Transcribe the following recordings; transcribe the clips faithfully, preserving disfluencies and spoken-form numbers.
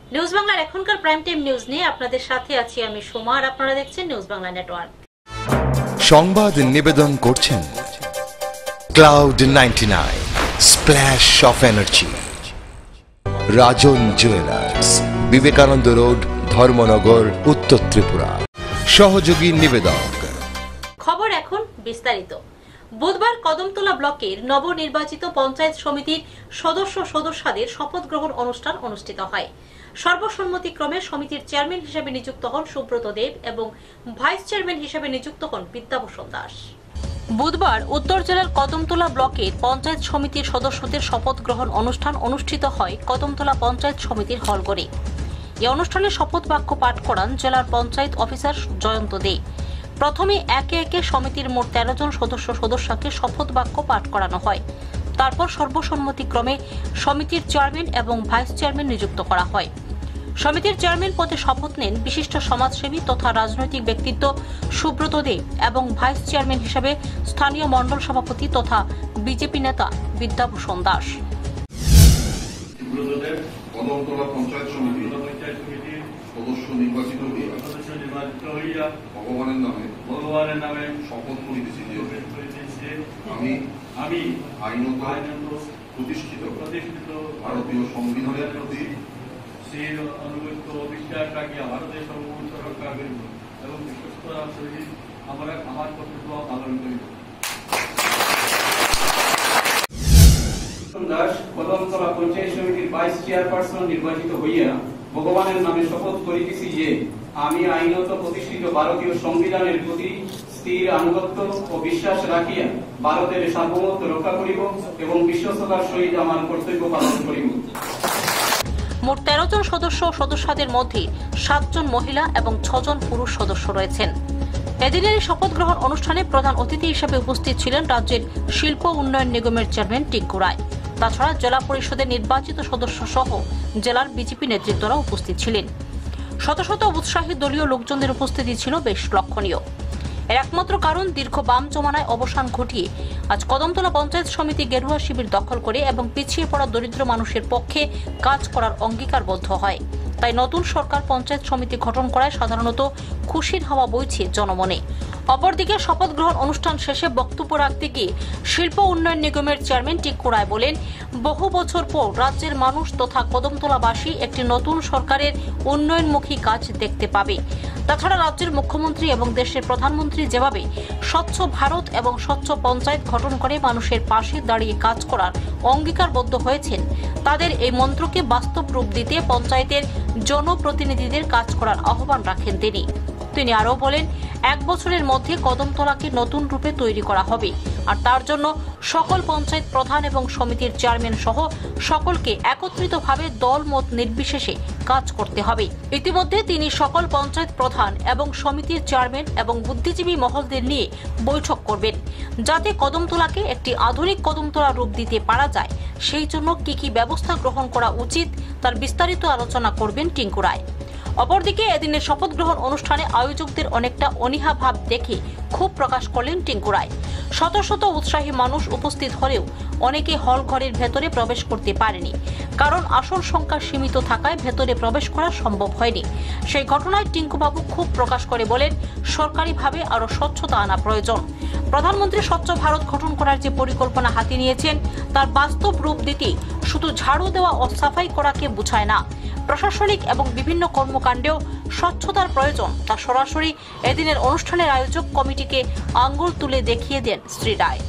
News বাংলার এখনকার prime time news নিয়ে আপনাদের সাথে আছি আমি সোমা, আর আপনারা দেখছেন নিউজ বাংলা নেটওয়ার্ক। সংবাদ নিবেদন করছেন cloud ninety nine, splash of energy, Rajan jewellers, Vivekananda road, Dharmanagar, উত্তর ত্রিপুরা। সহযোগী নিবেদক। খবর এখন বিস্তারিত। বুধবার কদমতলা ব্লকের নবনির্বাচিত পঞ্চায়েত সমিতির সদস্য সদস্যদের শপথ গ্রহণ অনুষ্ঠান অনুষ্ঠিত হয়। সর্বসম্মতিক্রমে সমিতির চেয়ারম্যান হিসেবে নিযুক্ত হন সুব্রত দেব এবং ভাইস চেয়ারম্যান হিসেবে নিযুক্ত হন বিদ্যাভূষণ দাস। বুধবার উত্তর জেলার কদমতলা ব্লকের পঞ্চায়েত সমিতির সদস্যদের শপথ গ্রহণ অনুষ্ঠান অনুষ্ঠিত হয় কদমতলা পঞ্চায়েত সমিতির হলঘরে। এই অনুষ্ঠানে শপথ বাক্য পাঠ করান জেলার পঞ্চায়েত অফিসার জয়ন্ত দে। প্রথমে একে একে সমিতির মোট তেরো জন সদস্য সদস্যকে শপথ বাক্য পাঠ করানো হয়। তারপর সর্বসম্মতিক্রমে সমিতির চেয়ারম্যান এবং ভাইস চেয়ারম্যান নিযুক্ত করা হয়। সমিতির চেয়ারম্যান পদে শপথ নেন বিশিষ্ট সমাজসেবী তথা রাজনৈতিক ব্যক্তিত্ব সুব্রত দেব এবং ভাইস চেয়ারম্যান হিসেবে স্থানীয় মণ্ডল সভাপতি তথা বিজেপি নেতা বিদ্যাভূষণ দাস। সদস্য নির্বাচিত হইয়া ভগবানের নামে ভগবানের নামে শপথ করিতেছি যে আমি আমি আইনত প্রতিষ্ঠিত প্রতিষ্ঠিত ভারতীয় সংবিধানের প্রতি সেই অনুগত বিশ্বাস রাখিয়া ভারতের সার্বভৌমত্ব রক্ষা করিব এবং বিশ্বস্ততার সহিত আমরা আমার কর্তব্য পালন করিব। দাস কদমতলা পঞ্চায়েত সমিতির ভাইস চেয়ারপারসন নির্বাচিত হইয়া ভগবানের নামে শপথ করিতেছি যে আমি আইনত প্রতিষ্ঠিত ভারতীয় সংবিধানের প্রতি স্থির আনুগত্য ও বিশ্বাস রাখিয়া ভারতের সার্বভৌমত্ব রক্ষা করিব এবং বিশ্বস্ততার সহিত আমার কর্তব্য পালন করিব। মোট তেরো জন সদস্য সদস্যদের মধ্যে সাতজন মহিলা এবং ছজন পুরুষ সদস্য রয়েছেন। এদিনের শপথ গ্রহণ অনুষ্ঠানে প্রধান অতিথি হিসেবে উপস্থিত ছিলেন রাজ্যের শিল্প উন্নয়ন নিগমের চেয়ারম্যান টিঙ্কু রায়। তাছাড়া জেলা পরিষদের নির্বাচিত সদস্য সহ জেলার বিজেপি নেতৃত্বরা উপস্থিত ছিলেন। শত শত উৎসাহী দলীয় লোকজনদের উপস্থিতি ছিল বেশ লক্ষণীয়। এর একমাত্র কারণ দীর্ঘ বাম জমানায় অবসান ঘটিয়ে আজ কদমতলা পঞ্চায়েত সমিতি গেরুয়া শিবির দখল করে এবং পিছিয়ে পড়া দরিদ্র মানুষের পক্ষে কাজ করার অঙ্গীকারবদ্ধ হয়। তাই নতুন সরকার পঞ্চায়েত সমিতি গঠন করায় সাধারণত খুশির হাওয়া বইছে জনমনে। অপরদিকে শপথ গ্রহণ অনুষ্ঠান শেষে বক্তব্য রাখতে গিয়ে শিল্প উন্নয়ন নিগমের চেয়ারম্যান টিঙ্কু রায় বলেন, বহু বছর পর রাজ্যের মানুষ তথা কদমতলাবাসী একটি নতুন সরকারের উন্নয়নমুখী কাজ দেখতে পাবে। তাছাড়া রাজ্যের মুখ্যমন্ত্রী এবং দেশের প্রধানমন্ত্রী যেভাবে স্বচ্ছ ভারত এবং স্বচ্ছ পঞ্চায়েত গঠন করে মানুষের পাশে দাঁড়িয়ে কাজ করার অঙ্গীকারবদ্ধ হয়েছেন, তাদের এই মন্ত্রকে বাস্তব রূপ দিতে পঞ্চায়েতের জনপ্রতিনিধিদের কাজ করার আহ্বান রাখেন তিনি। তিনি আরও বলেন, এক বছরের মধ্যে কদমতলাকে নতুন রূপে তৈরি করা হবে, আর তার জন্য সকল পঞ্চায়েত প্রধান এবং সমিতির চেয়ারম্যান সহ সকলকে একত্রিতভাবে দল মত নির্বিশেষে কাজ করতে হবে। ইতিমধ্যে তিনি সকল পঞ্চায়েত প্রধান এবং সমিতির চেয়ারম্যান এবং বুদ্ধিজীবী মহলদের নিয়ে বৈঠক করবেন, যাতে কদমতলাকে একটি আধুনিক কদমতলা রূপ দিতে পারা যায়। সেই জন্য কি কি ব্যবস্থা গ্রহণ করা উচিত তার বিস্তারিত আলোচনা করবেন টিঙ্কু রায়। অপরদিকে এদিনের শপথ গ্রহণ অনুষ্ঠানে আয়োজকদের অনেকটা অনীহা ভাব দেখে ক্ষোভ প্রকাশ করলেন টিঙ্কু রায়। শত শত উৎসাহী মানুষ উপস্থিত হলেও অনেকে হল ঘরের ভেতরে প্রবেশ করতে পারেনি, কারণ আসন সংখ্যা সীমিত থাকায় ভেতরে প্রবেশ করা সম্ভব হয়নি। সেই ঘটনায় টিঙ্কুবাবু ক্ষোভ প্রকাশ করে বলেন, সরকারিভাবে আরো স্বচ্ছতা আনা প্রয়োজন। প্রধানমন্ত্রী স্বচ্ছ ভারত গঠন করার যে পরিকল্পনা হাতে নিয়েছেন তার বাস্তব রূপ দিতে শুধু ঝাড়ু দেওয়া ও সাফাই করাকে বোঝায় না, প্রশাসনিক এবং বিভিন্ন কর্মকাণ্ডেও স্বচ্ছতার প্রয়োজন তা সরাসরি এদিনের অনুষ্ঠানের আয়োজক কমিটিকে আঙ্গুল তুলে দেখিয়ে দেন শ্রী রায়।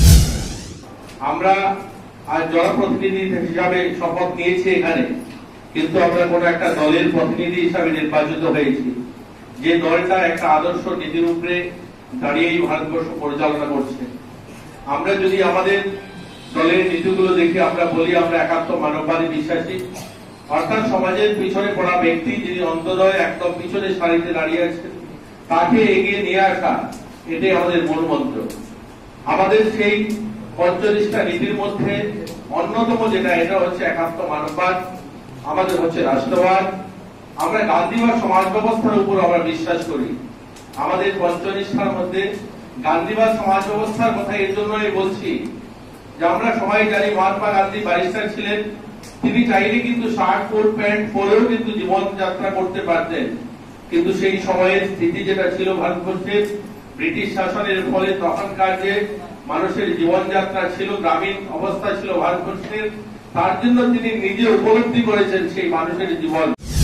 আমরা আজ জনপ্রতিনিধি হিসাবে শপথ নিয়েছি এখানে, কিন্তু আমরা কোন একটা দলের প্রতিনিধি হিসাবে নির্বাচিত হয়েছি, যে দলটা একটা আদর্শ নীতির উপরে দাঁড়িয়েই ভারতবর্ষ পরিচালনা করছে। আমরা যদি আমাদের দলের নীতিগুলো দেখি, আমরা বলি আমরা একাত্ম মানববাদী বিশ্বাসী, অর্থাৎ সমাজের পিছনে পড়া ব্যক্তি যিনি অন্তদয় একদম পিছনে সারিতে দাঁড়িয়ে আছেন তাকে এগিয়ে নিয়ে আসা, এটাই আমাদের মূল মন্ত্র। আমাদের সেই পঞ্চল্লিশটা নীতির মধ্যে অন্যতম যেটা, এটা হচ্ছে একাত্ম মানববাদ, আমাদের হচ্ছে রাষ্ট্রবাদ। আমরা গান্ধীবাদ সমাজ ব্যবস্থার উপর আমরা বিশ্বাস করি। আমাদের পঞ্চল্লিশটার মধ্যে গান্ধীবাদ সমাজ ব্যবস্থার কথা এর জন্যই বলছি যে আমরা সবাই জানি মহাত্মা গান্ধী ব্যারিস্টার ছিলেন, তিনি চাইলে কিন্তু শার্ট কোট প্যান্ট পরেও কিন্তু জীবনযাত্রা করতে পারতেন, কিন্তু সেই সময়ের স্থিতি যেটা ছিল ভারতবর্ষের ব্রিটিশ শাসনের ফলে তখনকার যে মানুষের জীবনযাত্রা ছিল, গ্রামীণ অবস্থা ছিল ভারতবর্ষের, তার জন্য তিনি নিজে উপলব্ধি করেছেন সেই মানুষের জীবন।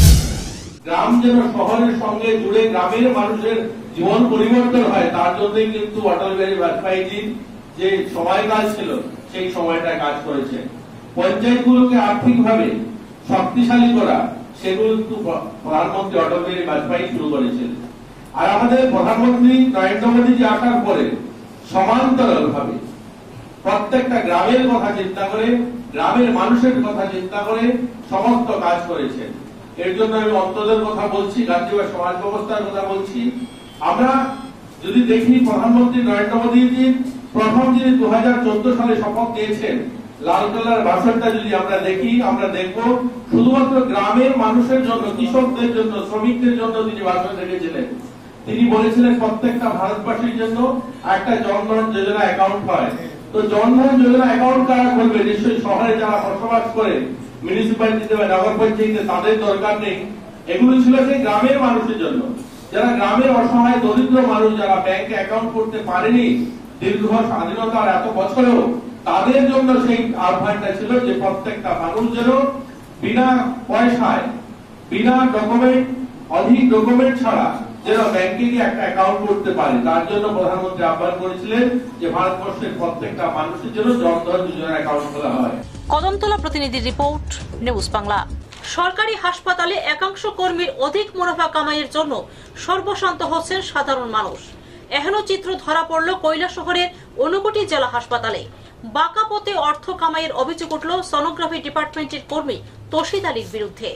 গ্রাম যেন শহরের সঙ্গে জুড়ে গ্রামের মানুষের জীবন পরিবর্তন হয়, তার জন্যই কিন্তু অটল বিহারী বাজপেয়ীজি যে সময়কাল ছিল সেই সময়টা কাজ করেছেন। পঞ্চায়েতগুলোকে আর্থিকভাবে শক্তিশালী করা, সেগুলো কিন্তু প্রধানমন্ত্রী অটল বিহারী বাজপেয়ী শুরু করেছিলেন। আর আমাদের প্রধানমন্ত্রী নরেন্দ্র মোদীজি আসার পরে সমান্তরাল ভাবে প্রত্যেকটা গ্রামের কথা চিন্তা করে, গ্রামের মানুষের কথা চিন্তা করে সমস্ত কাজ করেছেন। এর জন্য আমি অন্তদের কথা বলছি, গান্ধীবাদ সমাজ ব্যবস্থার কথা বলছি। আমরা যদি দেখি প্রধানমন্ত্রী নরেন্দ্র মোদীজি প্রথম যিনি দু হাজার চোদ্দ সালে শপথ নিয়েছেন, লালকেল্লার ভাষণটা যদি আমরা দেখি, আমরা দেখব শুধুমাত্র গ্রামের মানুষের জন্য, কৃষকদের জন্য, শ্রমিকদের জন্য তিনি ভাষণ রেখেছিলেন। তিনি বলেছিলেন প্রত্যেকটা ভারতবাসীর জন্য একটা জনধন যোজনা অ্যাকাউন্ট হয়। তো জনধন যোজনা অ্যাকাউন্ট কারা করবে? নিশ্চয়ই শহরে যারা বসবাস করে, মিউনিসিপ্যালিটিতে বা নগর পঞ্চায়েতে, তাদের দরকার নেই। এগুলো ছিল সেই গ্রামের মানুষের জন্য, যারা গ্রামের অসহায় দরিদ্র মানুষ, যারা ব্যাংকে অ্যাকাউন্ট করতে পারেনি দীর্ঘ স্বাধীনতার এত বছরেও, তাদের জন্য সেই আহ্বানটা ছিল যে প্রত্যেকটা মানুষ যেন বিনা পয়সায়, বিনা ডকুমেন্ট, অধিক ডকুমেন্ট ছাড়া যেন ব্যাংকে গিয়ে একটা অ্যাকাউন্ট করতে পারে। তার জন্য প্রধানমন্ত্রী আহ্বান করেছিলেন যে ভারতবর্ষের প্রত্যেকটা মানুষের জন্য জনধন যোজনা অ্যাকাউন্ট খোলা হয়। কদমতলা প্রতিনিধির রিপোর্ট, নিউজ বাংলা। সরকারি হাসপাতালে একাংশ কর্মীর অধিক মুনাফা কামাইয়ের জন্য সর্বশান্ত হচ্ছেন সাধারণ মানুষ। এহেন চিত্র ধরা পড়ল কৈলাসহরের ঊনকোটি জেলা হাসপাতালে। বাঁকা পথে অর্থ কামাইয়ের অভিযোগ উঠল সোনোগ্রাফি ডিপার্টমেন্টের কর্মী তৌশিদ আলীর বিরুদ্ধে।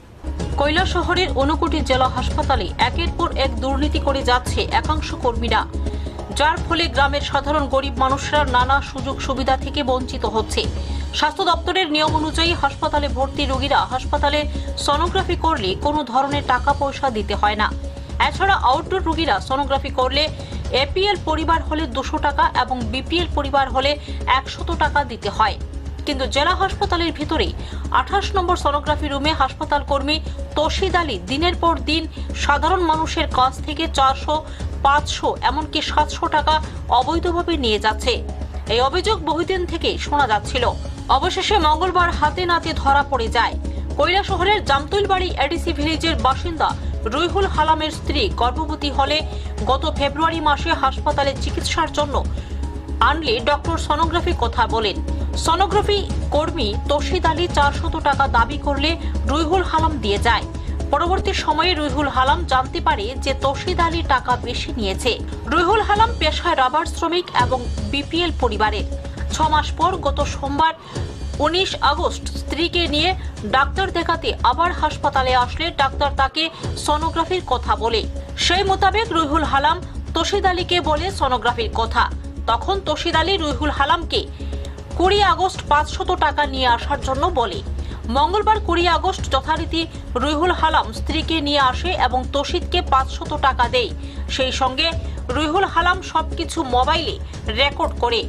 কৈলাসহরের ঊনকোটি জেলা হাসপাতালে একের পর এক দুর্নীতি করে যাচ্ছে একাংশ কর্মীরা, যার ফলে গ্রামের সাধারণ গরিব মানুষরা নানা সুযোগ সুবিধা থেকে বঞ্চিত হচ্ছে। স্বাস্থ্য দপ্তরের নিয়ম অনুযায়ী হাসপাতালে ভর্তি রোগীরা হাসপাতালে সোনোগ্রাফি করলে কোনো ধরনের টাকা পয়সা দিতে হয় না। এছাড়া আউটডোর রোগীরা সোনোগ্রাফি করলে এপিএল পরিবার হলে দুশো টাকা এবং বিপিএল পরিবার হলে একশত টাকা দিতে হয়। কিন্তু জেলা হাসপাতালের ভিতরে আঠাশ নম্বর সোনোগ্রাফি রুমে হাসপাতাল কর্মী তৌশিদ আলী দিনের পর দিন সাধারণ মানুষের কাছ থেকে চারশো, পাঁচশো এমনকি সাতশো টাকা অবৈধভাবে নিয়ে যাচ্ছে। এই অভিযোগ বহুদিন থেকে শোনা যাচ্ছিল। অবশেষে মঙ্গলবার হাতে নাতে ধরা পড়ে যায়। কৈলাসহরের জামতুলবাড়ি এডিসি ভিলেজের বাসিন্দা রুহুল হালামের স্ত্রী গর্ভবতী হলে গত ফেব্রুয়ারি মাসে হাসপাতালে চিকিৎসার জন্য আনলে ডক্টর সোনোগ্রাফি কথা বলেন। সোনোগ্রাফি কর্মী তৌশিদ আলী চারশত টাকা দাবি করলে রুহুল হালাম দিয়ে যায়। পরবর্তী সময়ে রুহুল হালাম জানতে পারে যে তৌশিদ আলী টাকা বেশি নিয়েছে। রুহুল হালাম পেশায় রাবার শ্রমিক এবং বিপিএল পরিবারের। ছ মাস পর গত সোমবার উনিশ আগস্ট স্ত্রীকে নিয়ে ডাক্তার দেখাতে আবার হাসপাতালে আসলে ডাক্তার তাকে সোনোগ্রাফির কথা বলে। সেই মোতাবেক রুহুল হালাম তৌশিদ আলীকে বলে সোনোগ্রাফির কথা। তখন তৌশিদ আলী রুহুল হালামকে কুড়ি আগস্ট পাঁচশত টাকা নিয়ে আসার জন্য বলে। মঙ্গলবার কুড়ি আগস্ট যথারীতি রুহুল হালাম স্ত্রীকে নিয়ে আসে এবং তৌশিদকে পাঁচশত টাকা দেয়। সেই সঙ্গে রুহুল হালাম সবকিছু মোবাইলে রেকর্ড করে।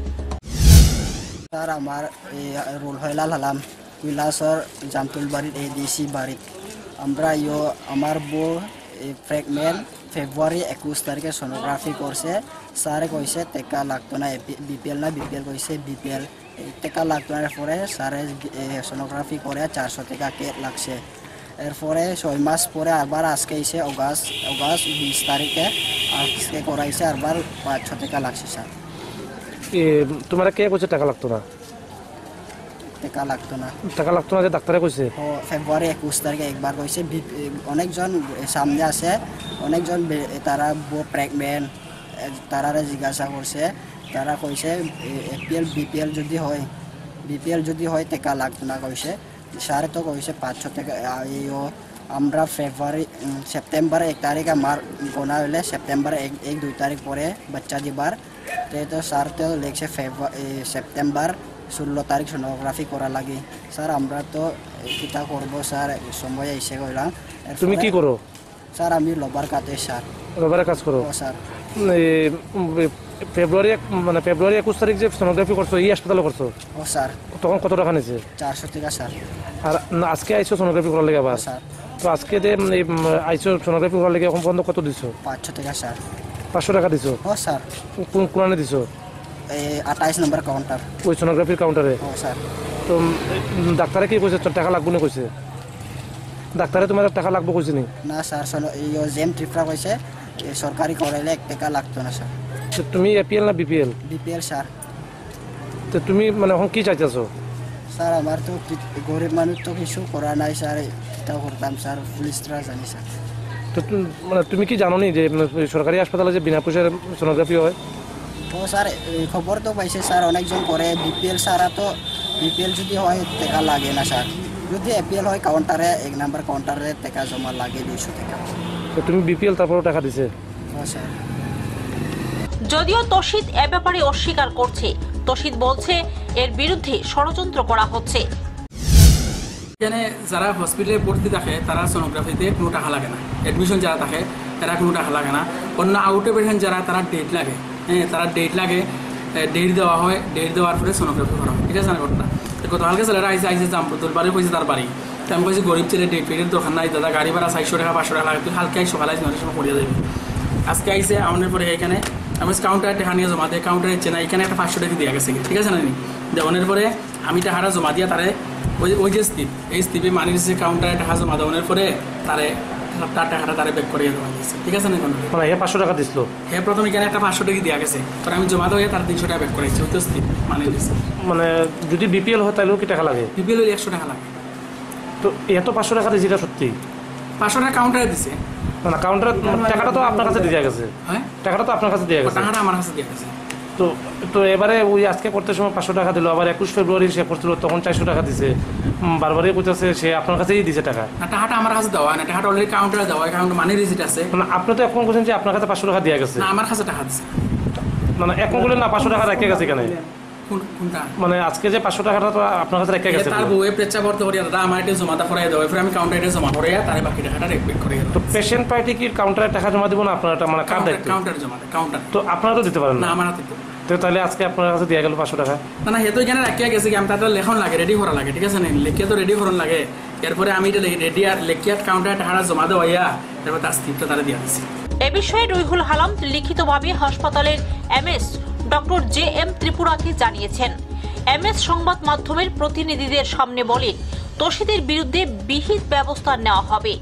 স্যার আমার রুল হইলাল হালাম কৈলাসর জামতুলবাড়ির এডিসি বাড়িত। আমরা ইয়ো আমার বউ প্রেগনেন্ট ফেব্রুয়ারি একুশ তারিখে সোনোগ্রাফি করছে। স্যারে কইছে টেকা লাগতো না, বিপিএল না বিপিএল কইছে বিপিএল টেকা লাগতো না। এরপরে স্যারে সোনোগ্রাফি করে চারশো টাকা কে লাগছে। এরপরে ছয় মাস পরে আবার আজকে এসে অগাস্ট অগাস্ট বিশ তারিখে আজকে করাইছে আবার পাঁচশো টাকা লাগছে। স্যার তোমার কে কইছে টাকা লাগতো না? টাকা লাগতো না টাকা লাগতো না যে ডাক্তারে কইছে? ও ফেব্রুয়ারি একুশ তারিখে একবার কইছে। অনেকজন সামনে আছে, অনেকজন তারা প্রেগনেন্ট, তারা জিজ্ঞাসা করছে। তারা কইছে এপিএল বিপিএল যদি হয় বিপিএল যদি হয় টাকা লাগতো না কইছে। স্যারে তো কইছে পাঁচশো টাকা। আমরা ফেব্রুয়ারি সেপ্টেম্বর এক তারিখ আমার গোনা হইলে সেপ্টেম্বর এক এক দুই তারিখ পরে বাচ্চা দিবার। তো স্যার তো লেগছে ফেব্রুয়ারি সেপ্টেম্বর ষোলো তারিখ সোনোগ্রাফি করা লাগে। স্যার আমরা তো কিতা করবো স্যার, সময় এসে কইলাম। তুমি কি করো? স্যার আমি লবার কাটে। স্যার লবারের কাজ করো? ও স্যার ফেব্রুয়ারি এক- মানে ফেব্রুয়ারি একুশ তারিখ যে সোনোগ্রাফি করছো এই হাসপাতালে করছো ও স্যার তখন কত টাকা নিয়েছে? চারশো টাকা স্যার। আর না, আজকে আইসো সোনোগ্রাফি করার লেগে আবার? স্যার তো আজকে যে উম, এই, উম, আইসো সোনোগ্রাফি করার লেগে এখন পর্যন্ত কত দিছো? পাঁচশো টাকা স্যার। পাঁচশো টাকা দিছো? ও স্যার কোন কোরআনে দিছো? এই আঠাইশ নম্বর কাউন্টার। ওই সোনোগ্রাফির কাউন্টারে? ও স্যার তো উম, ডাক্তারে কি কইছে তোর টাকা লাগবো না কইছে? ডাক্তারে তোমার টাকা লাগবো কইছে নি? না স্যার শোনো- এই জেম ট্রিপটা কইছে এই সরকারি করাইলে এক টাকা লাগতো না স্যার। তো তুমি এপিএল না বিপিএল? BPL sir. তো তুমি মানে এখন কি চাইতেছো? স্যার আমার তো কি- গরিব মানুষ তো কিছু করা নাই স্যার, এটাও করতাম স্যার, পুলিশরা জানি স্যার। তো তুমি মানে তুমি কি জানো নি যে উম, সরকারি হাসপাতালে যে বিনা পয়সার সোনোগ্রাফি হয়? তো স্যার এই খবর তো পাইছে স্যার, অনেকজন করে। বিপিএল সারা তো বিপিএল যদি হয় টাকা লাগে না স্যার, যদি এপিএল হয় কাউন্টারে এক নাম্বার কাউন্টারে টাকা জমা লাগে দুইশো টাকা। তো তুমি বিপিএল তারপরেও টাকা দিছে? ও স্যার যদিও তৌহিদ এ ব্যাপারে অস্বীকার করছে, তৌহিদ বলছে এর বিরুদ্ধে ষড়যন্ত্র করা হচ্ছে। এখানে যারা হসপিটালে ভর্তি থাকে তারা সোনোগ্রাফিতে কোনো টাকা লাগে না, অ্যাডমিশন যারা থাকে তারা কোনো টাকা লাগে না। অন্য আউট পেশেন্ট যারা তারা ডেট লাগে, হ্যাঁ তারা ডেট লাগে, ডেট দেওয়া হয়, ডেট দেওয়ার পরে সোনোগ্রাফি করা হয়। ঠিক আছে না ঘটনা? গতকালকে ছেলেরা আইসে আইসে জামপুর বাড়ি কইছে তার বাড়ি, তো আমি কইছি গরিব ছেলে ডেট পেটের দোকান নাই দাদা, গাড়ি ভাড়া চারশো টাকা পাঁচশো টাকা লাগে, তুই হালকে আইসো সকালে আইসি নয়টার সময় পড়িয়ে যাবি। আজকে আইসে আমাদের পরে এখানে আমি কাউন্টারে টাকা নিয়ে জমা দিয়ে কাউন্টারে চেনা এখানে একটা পাঁচশো টাকা দিয়ে গেছে, ঠিক আছে না নি? দেওয়ানের পরে আমি টাকাটা জমা দিয়া তারে ওই ওই যে স্টিপ এই স্টিপে মানি দিচ্ছে কাউন্টারে টাকা জমা দেওয়ানোর পরে তারে তার টাকাটা তারে ব্যাক করিয়ে দেওয়া দিচ্ছে, ঠিক আছে না? মানে এ পাঁচশো টাকা দিছিল? হ্যাঁ প্রথমে এখানে একটা পাঁচশো টাকা দেওয়া গেছে, পরে আমি জমা দেওয়া তার তিনশো টাকা ব্যাক করেছি, ওই তো স্টিপ মানি দিচ্ছে। মানে যদি বিপিএল হয় তাহলেও কি টাকা লাগে? বিপিএল একশো টাকা লাগে। তো এত পাঁচশো টাকা দিয়েছে, এটা সত্যি? পাঁচশো টাকা কাউন্টারে দিছে না কাউন্টার টাকাটা তো আপনার কাছে দিয়ে গেছে? হ্যাঁ টাকাটা তো আপনার কাছে দিয়ে গেছে। টাকাটা আমার কাছে দিয়ে গেছে। তো তো এবারে ওই আজকে করতে সময় পাঁচশো টাকা দিল, আবার একুশ ফেব্রুয়ারি সে করছিল তখন চারশো টাকা দিছে, উম, বারবারই কইতেছে সে আপনার কাছেই দিছে টাকা। না টাকাটা আমার কাছে দেওয়া হয় না, টাকাটা অলরেডি কাউন্টারে দেওয়া হয়, কাউন্টার মানি রিসিট আছে। মানে আপনি তো এখন বলছেন যে আপনার কাছে পাঁচশো টাকা দিয়ে গেছে, না আমার কাছে টাকা দিচ্ছে। মানে এখন বললেন না পাঁচশো টাকা রেখে গেছে কেন? কোন- কোনটা? মানে আজকে যে পাঁচশো টাকাটা তো আপনার কাছে রেখে গেছে। তার বউয়ে পেচ্চা ভর্তি করিয়া দাদা আমার এটা জমাটা করাই দেওয়া, এরপরে আমি কাউন্টারে জমা করাইয়া তারে বাকি টাকাটা রেকবেক করে তো পেশেন্ট পার্টি কি কাউন্টারে টাকা জমা দিব না আপনার, মানে কার দায়িত্ব? কাউন্টারে জমা দেয়, কাউন্টার। তো আপনারা তো দিতে পারেন না না, আমার হাতে তো। তো তাহলে আজকে আপনার কাছে দিয়ে গেল পাঁচশো টাকা? না না হে তো এখানে রাখিয়া গেছে কি আমি তাদের লেখন লাগে, রেডি করা লাগে, ঠিক আছে না? লেখিয়া তো রেডি করার লাগে, এরপরে আমি এটা রেডি আর লেখিয়া কাউন্টারে টাকাটা জমা দেওয়া তারপর তার স্লিপটা তারা দিয়ে দিচ্ছি। এ বিষয়ে রুহুল হালাম লিখিতভাবে হাসপাতালের এমএস ডক্টর জে এম ত্রিপুরাকে জানিয়েছেন। এমএস সংবাদ মাধ্যমের প্রতিনিধিদের সামনে বলেন তৌহিদের বিরুদ্ধে বিহিত ব্যবস্থা নেওয়া হবে।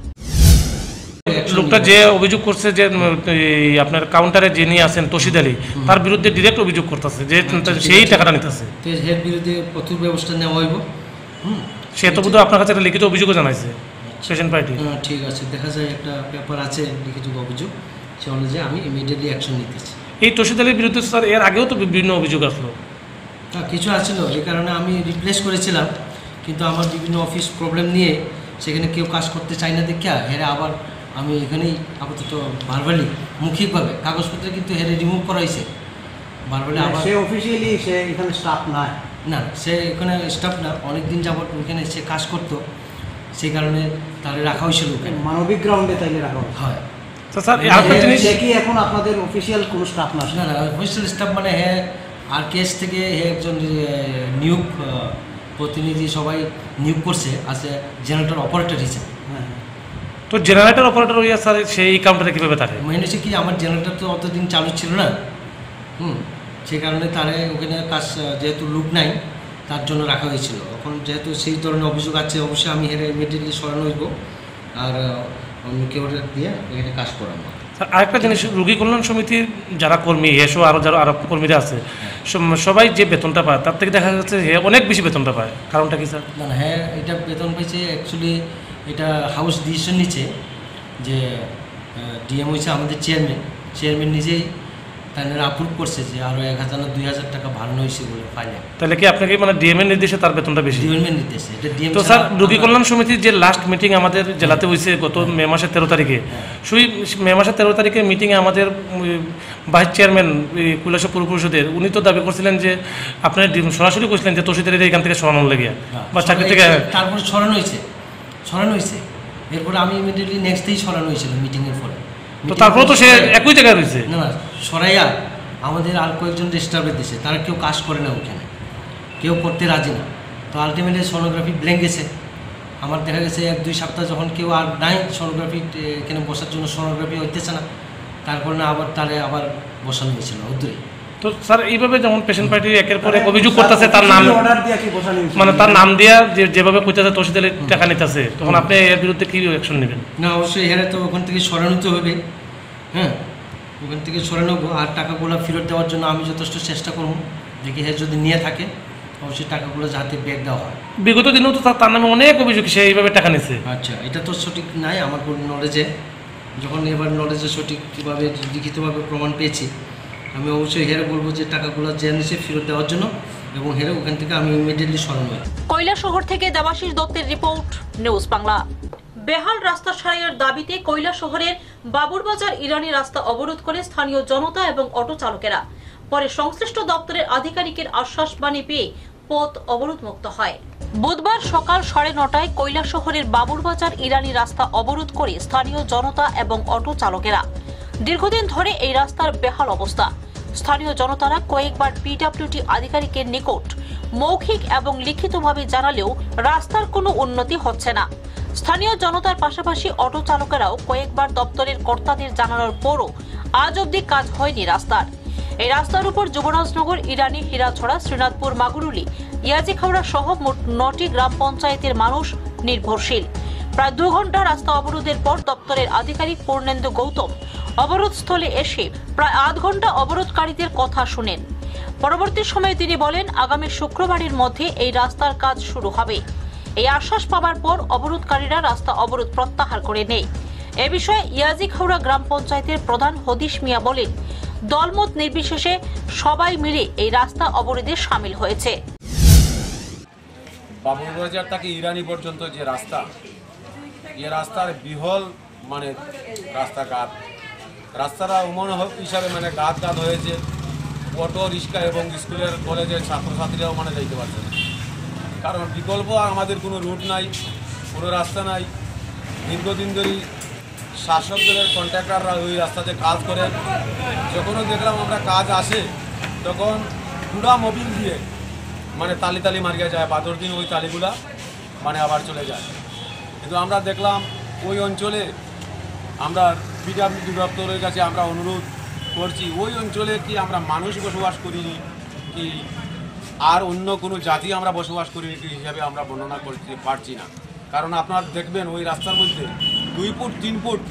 লোকটা যে অভিযোগ করছে যে উম, এই আপনার কাউন্টারে যিনি আছেন তৌহিদ আলী, তার বিরুদ্ধে ডিরেক্ট অভিযোগ করতেছে যে সেই টাকাটা নিতেছে, তো এর বিরুদ্ধে কঠোর ব্যবস্থা নেওয়া হইব। হুম সে তো বোধহয় আপনার কাছে একটা লিখিত অভিযোগও জানাইছে পেশেন্ট পার্টি। হ্যাঁ, ঠিক আছে, দেখা যায় একটা পেপার আছে লিখিত অভিযোগ, সে অনুযায়ী আমি ইমিডিয়েটলি অ্যাকশন নিতেছি। এই তৌহিদ আলীর বিরুদ্ধে স্যার এর আগেও তো বিভিন্ন অভিযোগ আসলো। হ্যাঁ কিছু আছিল, এই কারণে আমি রিপ্লেস করেছিলাম, কিন্তু আমার বিভিন্ন অফিস প্রবলেম নিয়ে সেখানে কেউ কাজ করতে চায় না দেখিয়া হেরে আবার আমি এখানেই আপাতত ভার্বালি মৌখিকভাবে কাগজপত্রে কিন্তু হেরে রিমুভ করা হয়েছে ভার্বালি। আবার সে অফিসিয়ালি সে এখানে স্টাফ নয়, না সে এখানে স্টাফ না, অনেক দিন যাবত ওখানে সে কাজ করতো, সেই কারণে তাহলে রাখা হয়েছিল ওখানে মানবিক গ্রাউন্ডে তাইলে রাখা হয়। হয় তো স্যার আরেকটা জিনিস, সে কি এখন আপনাদের অফিসিয়াল কোনো স্টাফ না? না না হোস্টেল স্টাফ মানে হ্যাঁ আর কেস থেকে হে একজন আহ, নিয়োগ আহ, প্রতিনিধি সবাই নিয়োগ করছে আছে জেনারেটর অপারেটর হিসেবে। হ্যাঁ তো জেনারেটর অপারেটর হইয়া স্যার সেই কাউন্টারে কীভাবে থাকে? মেন হচ্ছে কি আমার জেনারেটর তো অতদিন চালু ছিল না, হুম সেই কারণে তারে ওখানে কাজ আহ, যেহেতু লোক নাই তার জন্য রাখা হয়েছিল। এখন যেহেতু সেই ধরনের অভিযোগ আছে অবশ্যই আমি হেরে ইমিডিয়েটলি সরানো হইব আর আহ, অন্য কেউ দিয়ে এখানে কাজ করাবো। স্যার আরেকটা জিনিস, রোগী কল্যাণ সমিতির যারা কর্মী এসো আরও যারা আরো কর্মীরা আছে সব- সবাই যে বেতনটা পায় তার থেকে দেখা যাচ্ছে হে অনেক বেশি বেতনটা পায়, কারণটা কি স্যার? না না হ্যাঁ এটা বেতন পেয়েছে অ্যাকচুয়ালি এটা হাউস ডিসিশন নিচ্ছে যে ডিএম হয়েছে আমাদের চেয়ারম্যান, চেয়ারম্যান নিজেই তাদের অ্যাপ্রুভ করছে যে আরও এক হাজার না দুই হাজার টাকা বাড়ানো হয়েছে বলে ফাইলে। তাহলে কি আপনাকে মানে ডিএম এর নির্দেশে তার বেতনটা বেশি? ডিএমের নির্দেশে এটা ডিএম। তো স্যার রোগী কল্যাণ সমিতির যে লাস্ট মিটিং আমাদের জেলাতে হয়েছে গত মে মাসের তেরো তারিখে, সেই মে মাসের তেরো তারিখের মিটিংয়ে আমাদের ভাইস চেয়ারম্যান কৈলাসহর পুর পরিষদের উনি তো দাবি করছিলেন যে আপনার সরাসরি কইছিলেন যে তৌহিদের এখান থেকে সরানো লেগে বা চাকরি থেকে। তারপরে সরানো হয়েছে সরানো হয়েছে এরপরে আমি ইমিডিয়েটলি নেক্সট ডেই সরানো হয়েছিল মিটিংয়ের পরে। তো তারপরে তো সে একই জায়গায় রয়েছে। না না সরাইয়া আমাদের আর কয়েকজন ডিস্টার্বের দিছে, তারা কেউ কাজ করে না ওখানে, কেউ করতে রাজি না। তো আলটিমেটলি সোনোগ্রাফি ব্ল্যাঙ্ক গেছে। আমার দেখা গেছে এক দুই সপ্তাহ যখন কেউ আর নাই সোনোগ্রাফি এখানে বসার জন্য, সোনোগ্রাফি হইতেছে না, তারপর না আবার তারে আবার বসানো হয়েছিল দূরে। তো স্যার এইভাবে যেমন পেশেন্ট পার্টি একের পর এক অভিযোগ করতেছে, তার নাম অর্ডার দিয়া কি বসানো হয়েছে? মানে তার নাম দিয়া যে যেভাবে কইতেছে তহসিলদার টাকা নিতেছে, তখন আপনি এর বিরুদ্ধে কি অ্যাকশন নেবেন? না অবশ্যই এখানে তো ওখান থেকে সরানোতে হবে, হ্যাঁ ওখান থেকে সরানো, আর টাকাগুলো ফেরত দেওয়ার জন্য আমি যথেষ্ট চেষ্টা করব। দেখি হ্যাঁ যদি নিয়ে থাকে অবশ্যই টাকাগুলো যাতে ব্যাক দেওয়া হয়। বিগত দিনেও তো তার নামে অনেক অভিযোগ সে এইভাবে টাকা নিচ্ছে। আচ্ছা, এটা তো সঠিক নাই আমার নলেজে, যখন এবার নলেজে সঠিক কীভাবে লিখিতভাবে প্রমাণ পেয়েছি, আমি অবশ্যই হেরে বলবো যে টাকাগুলো যে নিচ্ছে ফেরত দেওয়ার জন্য, এবং হেরে ওখান থেকে আমি ইমিডিয়েটলি সরানো হয়। কৈলাসহর থেকে দেবাশিস দত্তের রিপোর্ট, নিউজ বাংলা। বেহাল রাস্তা সারাইয়ের দাবিতে কৈলাসহরের বাবুরবাজার ইরানি রাস্তা অবরোধ করে স্থানীয় জনতা এবং অটো চালকেরা। পরে সংশ্লিষ্ট দপ্তরের আধিকারিকের আশ্বাস বাণী পেয়ে পথ অবরোধ মুক্ত হয়। বুধবার সকাল সাড়ে নটায় কৈলাসহরের বাবুরবাজার ইরানি রাস্তা অবরোধ করে স্থানীয় জনতা এবং অটো চালকেরা। দীর্ঘদিন ধরে এই রাস্তার বেহাল অবস্থা। স্থানীয় জনতারা কয়েকবার পিডব্লিউডি আধিকারিকের নিকট মৌখিক এবং লিখিতভাবে জানালেও রাস্তার কোনো উন্নতি হচ্ছে না। স্থানীয় জনতার পাশাপাশি অটো চালকেরাও কয়েকবার দপ্তরের কর্তাদের জানানোর পরও আজ অবধি কাজ হয়নি রাস্তার। এই রাস্তার উপর যুবরাজনগর, ইরানি, হীরাছড়া, শ্রীনাথপুর, মাগুরুলি, ইয়াজিখাওড়া সহ মোট নটি গ্রাম পঞ্চায়েতের মানুষ নির্ভরশীল। প্রায় দু ঘন্টা রাস্তা অবরোধের পর দপ্তরের আধিকারিক পূর্ণেন্দু গৌতম অবরোধস্থলে এসে প্রায় আধ ঘন্টা অবরোধকারীদের কথা শুনেন। পরবর্তী সময়ে তিনি বলেন, আগামী শুক্রবারের মধ্যে এই রাস্তার কাজ শুরু হবে। এই আশ্বাস পাওয়ার পর অবরোধকারীরা রাস্তা অবরোধ প্রত্যাহার করে নেয়। এ বিষয়ে ইয়াজিখাওড়া গ্রাম পঞ্চায়েতের প্রধান হদিশ মিয়া বলেন, দলমত নির্বিশেষে সবাই মিলে এই রাস্তা অবরোধে সামিল হয়েছে। বাবুরবাজার থেকে ইরানি পর্যন্ত যে রাস্তা, এ রাস্তার বিহল মানে রাস্তাঘাট, রাস্তাটা এমন হিসাবে মানে গাছ গাছ হয়েছে, অটো রিক্সা এবং স্কুলের কলেজের ছাত্রছাত্রীরাও মানে যাইতে পারছে না, কারণ বিকল্প আমাদের কোনো রুট নাই, কোনো রাস্তা নাই। দীর্ঘদিন ধরে শাসক দলের কন্ট্রাক্টররা ওই রাস্তাতে কাজ করেন। যখনও দেখলাম আমরা কাজ আসে, তখন পুরা মোবিল দিয়ে মানে তালি তালি মারিয়া যায়, বাদর দিন ওই তালিগুলা মানে আবার চলে যায়। কিন্তু আমরা দেখলাম ওই অঞ্চলে, আমরা পিডব্লিউডি দপ্তরের কাছে আমরা অনুরোধ করছি, ওই অঞ্চলে কি আমরা মানুষ বসবাস করিনি কি আর অন্য কোনো জাতি আমরা বসবাস করিনি কি হিসাবে আমরা বর্ণনা করতে পারছি না। কারণ আপনার দেখবেন ওই রাস্তার মধ্যে দুই ফুট তিন ফুট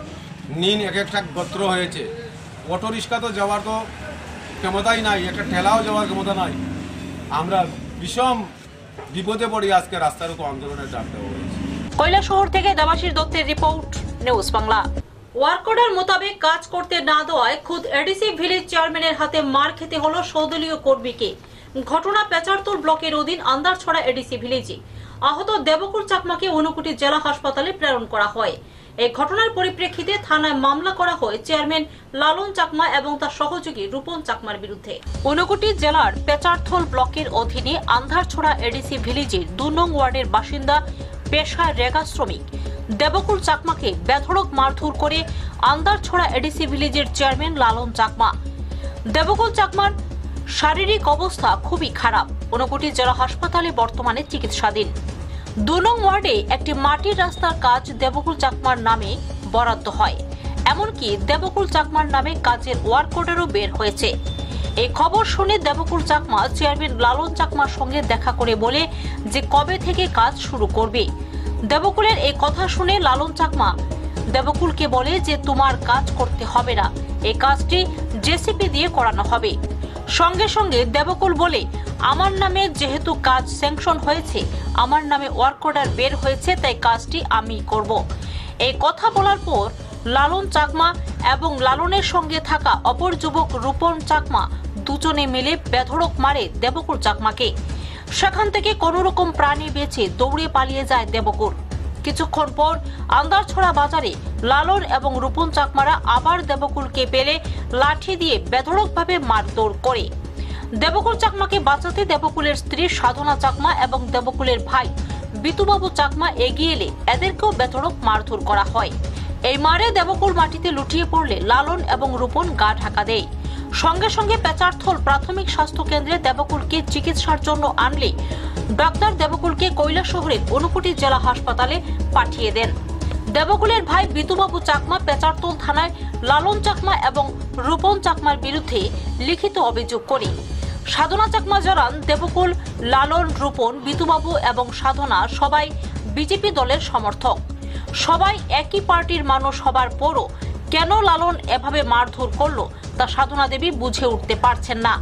নিন এক একটা গত্র হয়েছে। অটো রিক্সা তো যাওয়ার তো ক্ষমতাই নাই, একটা ঠেলাও যাওয়ার ক্ষমতা নাই। আমরা ভীষণ বিপদে পড়ি, আজকে রাস্তার উপর আন্দোলনের ডাক দেওয়া হয়েছে। কৈলাসহর থেকে দেবাশিস দত্তের report, news Bangla. Work order মোতাবেক কাজ করতে না দেওয়ায় খুদ এডিসি ভিলেজ চেয়ারম্যানের হাতে মার খেতে হলো সৌদলীয় কর্মীকে। ঘটনা পেচারতোল ব্লকের অধীন আন্দারছড়া এডিসি ভিলেজে। আহত দেবকুল চাকমাকে ঊনকোটি জেলা হাসপাতালে প্রেরণ করা হয়। এই ঘটনার পরিপ্রেক্ষিতে থানায় মামলা করা হয় চেয়ারম্যান লালন চাকমা এবং তার সহযোগী রূপন চাকমার বিরুদ্ধে। ঊনকোটি জেলার পেচারথল ব্লকের অধীনে আন্ধারছড়া এডিসি ভিলেজের দু নং ওয়ার্ডের বাসিন্দা পেশায় রেগা শ্রমিক দেবকুল চাকমাকে বেধড়ক মারধর করে আন্দারছড়া এডিসি ভিলেজের চেয়ারম্যান লালন চাকমা। দেবকুল চাকমার শারীরিক অবস্থা খুবই খারাপ, ঊনকোটি জেলা হাসপাতালে বর্তমানে চিকিৎসাধীন। দু নং ওয়ার্ডে একটি মাটির রাস্তার কাজ দেবকুল চাকমার নামে বরাদ্দ হয়, এমনকি দেবকুল চাকমার নামে কাজের ওয়ার্ক অর্ডারও বের হয়েছে। এই খবর শুনে দেবকুল চাকমা চেয়ারম্যান লালন চাকমার সঙ্গে দেখা করে বলে যে কবে থেকে কাজ শুরু করবে। দেবকুলের এই কথা শুনে লালন চাকমা দেবকুলকে বলে যে তোমার কাজ করতে হবে না, এই কাজটি জেসিপি দিয়ে করানো হবে। সঙ্গে সঙ্গে দেবকুল বলে আমার নামে যেহেতু কাজ স্যাংশন হয়েছে, আমার নামে ওয়ার্ক অর্ডার বের হয়েছে, তাই কাজটি আমি করব। এই কথা বলার পর লালন চাকমা এবং লালনের সঙ্গে থাকা অপর যুবক রূপন চাকমা দুজনে মিলে বেধড়ক মারে দেবকুল চাকমাকে। সেখান থেকে কোন রকম প্রাণী বেঁচে দৌড়ে পালিয়ে যায় দেবকুল। কিছুক্ষণ পর আন্দারছড়া বাজারে লালন এবং রূপন চাকমারা আবার দেবকুলকে পেলে লাঠি দিয়ে বেধড়কভাবে মারধর করে। দেবকুল চাকমাকে বাঁচাতে দেবকুলের স্ত্রী সাধনা চাকমা এবং দেবকুলের ভাই বিতুবাবু চাকমা এগিয়ে এলে এদেরকেও বেধড়ক মারধর করা হয়। এই মারে দেবকুল মাটিতে লুটিয়ে পড়লে লালন এবং রূপন গা ঢাকা দেয়। সঙ্গে সঙ্গে পেচারথল প্রাথমিক স্বাস্থ্য কেন্দ্রে দেবকুলকে চিকিৎসার জন্য আনলে ডাক্তার দেবকুলকে কৈলাসহরের ঊনকোটি জেলা হাসপাতালে পাঠিয়ে দেন। দেবকুলের ভাই বিতুবাবু চাকমা পেচারথল থানায় লালন চাকমা এবং রূপন চাকমার বিরুদ্ধে লিখিত অভিযোগ করে। সাধনা চাকমা জানান, দেবকুল, লালন, রূপন, বিতুবাবু এবং সাধনা সবাই বিজেপি দলের সমর্থক। সবাই একই পার্টির মানুষ হবার পরও কেন লালন এভাবে মারধর করলো তা সাধনা দেবী বুঝে উঠতে পারছেন না।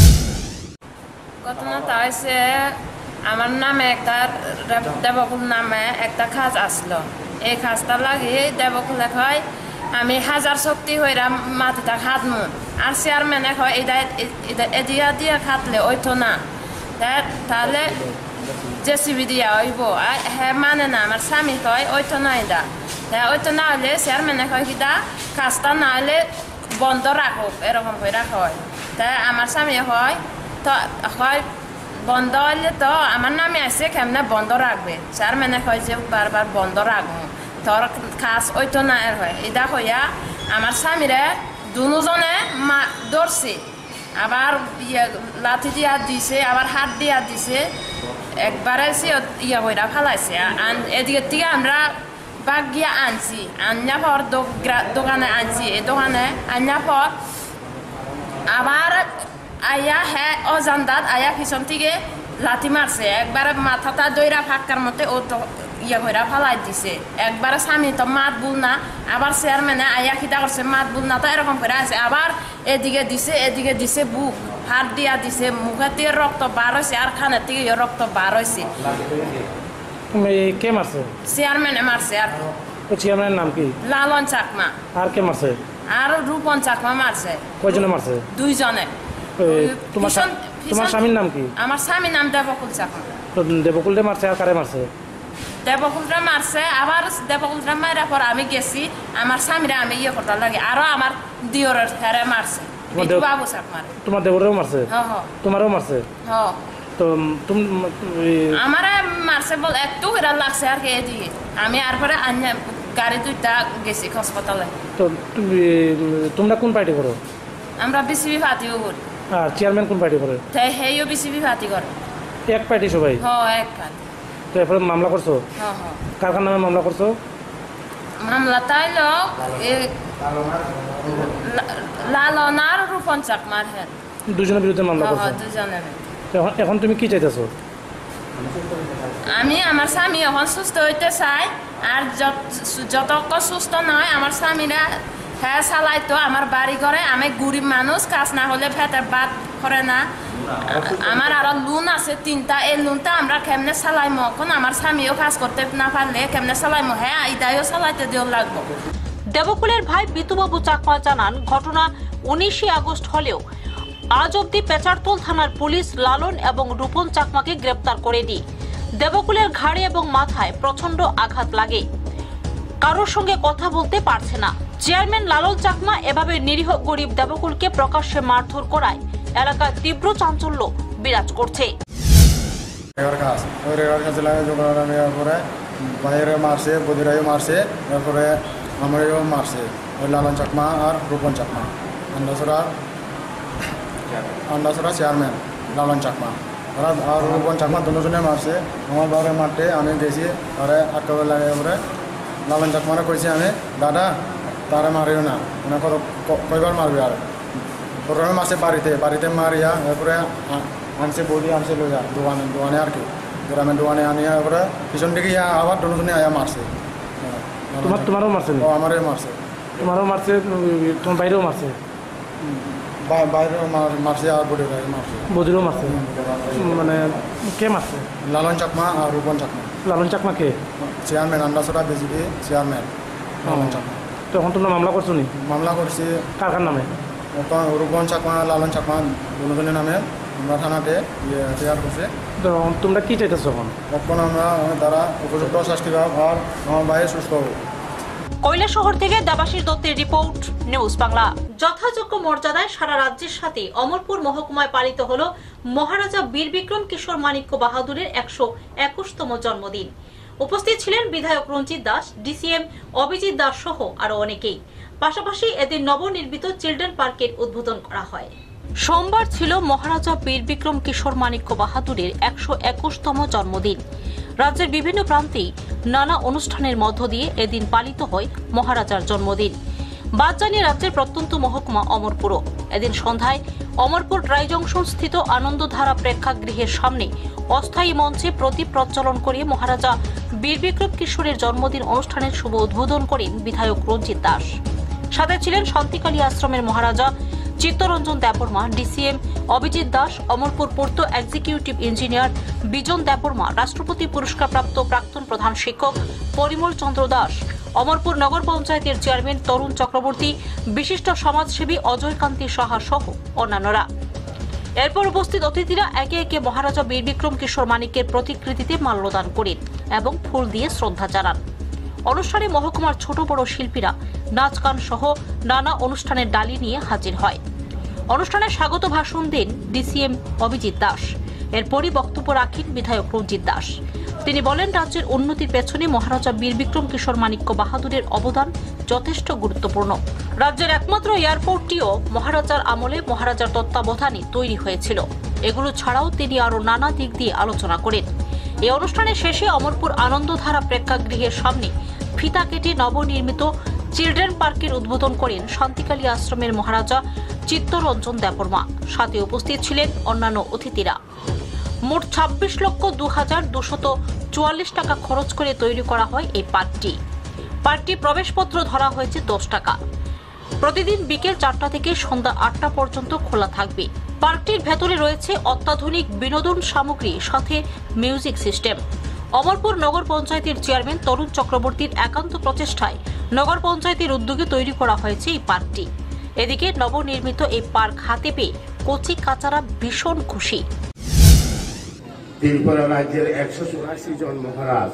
ঘটনাটা হয়েছে, আমার নামে একটা দেবকুল নামে একটা খাজ আসলো। এই খাজটা লাগিয়ে দেবকুলে কয় আমি হাজার শক্তি হইরা মাটিটা খাটমু, আর চেয়ারম্যানে কয় এটা এদিয়া দিয়া খাটলে ওইতো না, তাহলে জেসিবি দিয়া হইব। হ্যাঁ মানে না, আমার স্বামী কয় ওইতো না, এটা হ্যাঁ ওইতো না হলে চেয়ারম্যানে কয় কিটা কাজটা না হলে বন্ধ রাখো, এরকম করে রাখা হয়। তাই আমার স্বামী হয় তো হয় বন্ধ হলে তো আমার নামে আসে কেমনে বন্ধ রাখবে, চেয়ারম্যানে কয় যে বারবার বন্ধ রাখবো, তোর কাজ ওইতো না এর হয়। এটা হইয়া আমার স্বামীরে দুজনে মা ধরছে, আবার ইয়ে লাঠি দিয়া দিছে, আবার হাত দিয়া দিছে, একবারে সে ইয়ে কইরা ফেলাইছে। এদিকে থেকে আমরা বাঘ গিয়া আনছি, আনার পর দোকানে আনছি, এই দোকানে আনার পর আবার আয়া হ্যাঁ অজান্দাত আয়া পিছন থেকে লাঠি মারছে, একবারে মাথাটা দইরা ফাঁকার মতে ও তো ইয়ে কইরা ফেলাই দিছে। একবারে স্বামী তো মাত বুল না, আবার চেয়ারম্যানে আয়া খিদা করছে মাত বুল না, তো এরকম করে আছে। আবার এদিকে দিছে, এদিকে দিছে বুক, হাত দিয়া দিছে, মুখের থেকে রক্ত বার হয়েছে, আর খানের থেকে রক্ত বার হয়েছে। কে মারছে? চেয়ারম্যানে মারছে। আর চেয়ারম্যানের নাম কি? লালন চাকমা। আর কে মারছে? আর রূপন চাকমা মারছে। কয়জনে মারছে? দুইজনে। তোমার তোমার স্বামীর নাম কি? আমার স্বামীর নাম দেবকুল চাকমা। দেবকুলরে মারছে, আর কারে মারছে? দেবকুলরা মারছে, আবার দেবকুলরা মারার পর আমি গেছি, আমার স্বামীরা আমি ইয়ে করতে লাগে, আরো আমার দিওরের হেরে মারছে, বাবু চাকমার। তোমার দেবরেও মারছে? তোমারও মারছে? হ্যাঁ। তো তুমি আমার মারছে বল একটু হেরা লাগছে আর কি, এদিকে আমি আর পরে আনিয়া গাড়ি দুইটা গেছি হাসপাতালে। তো তুমি তোমরা কোন পার্টি করো? আমরা বিসিবি পার্টিও করি। আর চেয়ারম্যান কোন পার্টি করে? তাই হেইও বিসিবি পার্টি করে। এক পার্টি সবাই? হ্যাঁ এক পার্টি। তো এরপরে মামলা করছো? হ্যাঁ হ্যাঁ। কার কার নামে মামলা করছো? মামলা তাইলো লালন আর রূপন চাকমার হেন দুজনের বিরুদ্ধে মামলা করছো? হ্যাঁ দুজনের। এখন এখন তুমি কি চাইতেছো? আমি আমার স্বামী এখন সুস্থ হইতে চাই, আর যতক্ষণ সুস্থ নয় আমার স্বামীরা হ্যাঁ চালাইতো আমার বাড়ি করে, আমি গরিব মানুষ, কাজ না হলে ফেটে বাদ করে না, আমার আরো লোন আছে তিনটা, এই লোনটা আমরা কেমনে চালাইমো, এখন আমার স্বামীও কাজ করতে না পারলে কেমনে চালাইমো, হ্যাঁ এটাইও চালাইতে দিও লাগবো। দেবকুলের ভাই বিতুবাবু চাকমা জানান, ঘটনা উনিশে আগস্ট হলেও আজ অব্দি পেচারথল থানার পুলিশ লালন এবং রূপন চাকমাকে গ্রেপ্তার করেনি। দেবকুলের ঘাড়ে এবং মাথায় প্রচন্ড আঘাত লাগে, কারোর সঙ্গে কথা বলতে পারছে না। চেয়ারম্যান লালন চাকমা এভাবে নিরীহ গরিব দেবকুলকে প্রকাশ্যে মারধর করায় এলাকায় তীব্র চাঞ্চল্য বিরাজ করছে। বাইরে মারছে, বদিরাইও মারছে, তারপরে আমারও মারছে, ওই লালন চাকমা আর রূপন চাকমা। আন্দাসরা আন্দাসরা চেয়ারম্যান লালন চাকমা ওরা আর রূপন চাকমা দুজনে মারছে। আমার বারে মারতে আমি গেছি, ওরে আটকাবে লাগে, ওরে লালন চাকমারা কইছি আমি, দাদা তারা মারিও না, মানে কত কয়বার মারবে, আর প্রথমে মারছে বাড়িতে, বাড়িতে মারিয়া এরপরে আনছে বৌদি আনছে লইয়া দোকানে, দোকানে আর কি গ্রামের দোকানে আনিয়া এরপরে পিছন দিকে আবার দুজনে আয়া মারছে। তোমার তোমারও মারছে? ও আমারও মারছে। তোমারও মারছে, তোমার বাইরেও মারছে? বাইরেও মারছে আর বদিরাই মারছে। বদিরও মারছে? মানে কে মারছে? লালন চাকমা আর রূপন চাকমা। লালন চাকমা কে? Chairman, Andasara BJP chairman Lalan Chakma. তখন তোমরা মামলা করছো নি? মামলা করছি। কার কার নামে? রূপন চাকমা, লালন চাকমা দুজনের নামে আমরা থানাতে এফআইআর করছে। তোমরা কি চাইতেছো এখন? এখন আমরা তারা উপযুক্ত শাস্তি পাব আর আমার ভাই সুস্থ হোক। কৈলাসহর থেকে দেবাশিস দত্তের রিপোর্ট, নিউজ বাংলা। যথাযোগ্য মর্যাদায় সারা রাজ্যের সাথে অমরপুর মহকুমায় পালিত হল মহারাজা বীর বিক্রম কিশোর মাণিক্য বাহাদুরের একশো একুশতম জন্মদিন। উপস্থিত ছিলেন বিধায়ক রঞ্জিত দাস, ডিসিএম অভিজিৎ দাস সহ আরো অনেকেই। পাশাপাশি এদিন নবনির্মিত চিলড্রেন পার্কের উদ্বোধন করা হয়। সোমবার ছিল মহারাজা বীর বিক্রম কিশোর মাণিক্য বাহাদুরের একশো একুশতম জন্মদিন। রাজ্যের বিভিন্ন প্রান্তেই নানা অনুষ্ঠানের মধ্য দিয়ে এদিন পালিত হয় মহারাজার জন্মদিন। বাদ জানিয়ে রাজ্যের প্রত্যন্ত মহকুমা অমরপুরও এদিন সন্ধ্যায় অমরপুর ট্রাই জংশন স্থিত আনন্দধারা প্রেক্ষাগৃহের সামনে অস্থায়ী মঞ্চে প্রদীপ প্রজ্বলন করে মহারাজা বীর বিক্রম কিশোরের জন্মদিন অনুষ্ঠানের শুভ উদ্বোধন করেন বিধায়ক রঞ্জিত দাস। সাথে ছিলেন শান্তিকালী আশ্রমের মহারাজা চিত্তরঞ্জন দেববর্মা, ডিসিএম অভিজিৎ দাস, অমরপুর পূর্ত এক্সিকিউটিভ ইঞ্জিনিয়ার বিজন দেববর্মা, রাষ্ট্রপতি পুরস্কারপ্রাপ্ত প্রাক্তন প্রধান শিক্ষক পরিমল চন্দ্র দাস, অমরপুর নগর পঞ্চায়েতের চেয়ারম্যান তরুণ চক্রবর্তী, বিশিষ্ট সমাজসেবী অজয় কান্তি সাহা সহ অন্যান্যরা। এরপর উপস্থিত অতিথিরা একে একে মহারাজা বীর বিক্রম কিশোর মাণিক্যের প্রতিকৃতিতে মাল্যদান করেন এবং ফুল দিয়ে শ্রদ্ধা জানান। অনুষ্ঠানে মহকুমার ছোট বড় শিল্পীরা নাচ গান সহ নানা অনুষ্ঠানের ডালি নিয়ে হাজির হয়। অনুষ্ঠানে স্বাগত ভাষণ দেন ডিসিএম অভিজিৎ দাস। এরপরই বক্তব্য রাখেন বিধায়ক রঞ্জিত দাস। তিনি বলেন, রাজ্যের উন্নতির পেছনে মহারাজা বীর বিক্রম কিশোর মাণিক্য বাহাদুরের অবদান যথেষ্ট গুরুত্বপূর্ণ। রাজ্যের একমাত্র এয়ারপোর্টটিও মহারাজার আমলে মহারাজার তত্ত্বাবধানে তৈরি হয়েছিল। এগুলো ছাড়াও তিনি আরও নানা দিক দিয়ে আলোচনা করেন। এই অনুষ্ঠানের শেষে অমরপুর আনন্দধারা প্রেক্ষাগৃহের সামনে ফিতা কেটে নবনির্মিত চিলড্রেন পার্কের উদ্বোধন করেন শান্তিকালী আশ্রমের মহারাজা চিত্তরঞ্জন দেববর্মা। সাথে উপস্থিত ছিলেন অন্যান্য অতিথিরা। মোট ছাব্বিশ লক্ষ দু হাজার দুশত চুয়াল্লিশ টাকা খরচ করে তৈরি করা হয় এই পার্কটি। পার্কটি প্রবেশপত্র ধরা হয়েছে দশ টাকা। প্রতিদিন বিকেল চারটা থেকে সন্ধ্যা আটটা পর্যন্ত খোলা থাকবে। পার্কটির ভেতরে রয়েছে অত্যাধুনিক বিনোদন সামগ্রী, সাথে মিউজিক সিস্টেম। অমরপুর নগর পঞ্চায়েতের চেয়ারম্যান তরুণ চক্রবর্তীর একান্ত প্রচেষ্টায় নগর পঞ্চায়েতের উদ্যোগে তৈরি করা হয়েছে এই পার্কটি। এদিকে নবনির্মিত এই পার্ক হাতে পেয়ে কচি কাচারা ভীষণ খুশি। ত্রিপুরা রাজ্যের একশো চুরাশি জন মহারাজ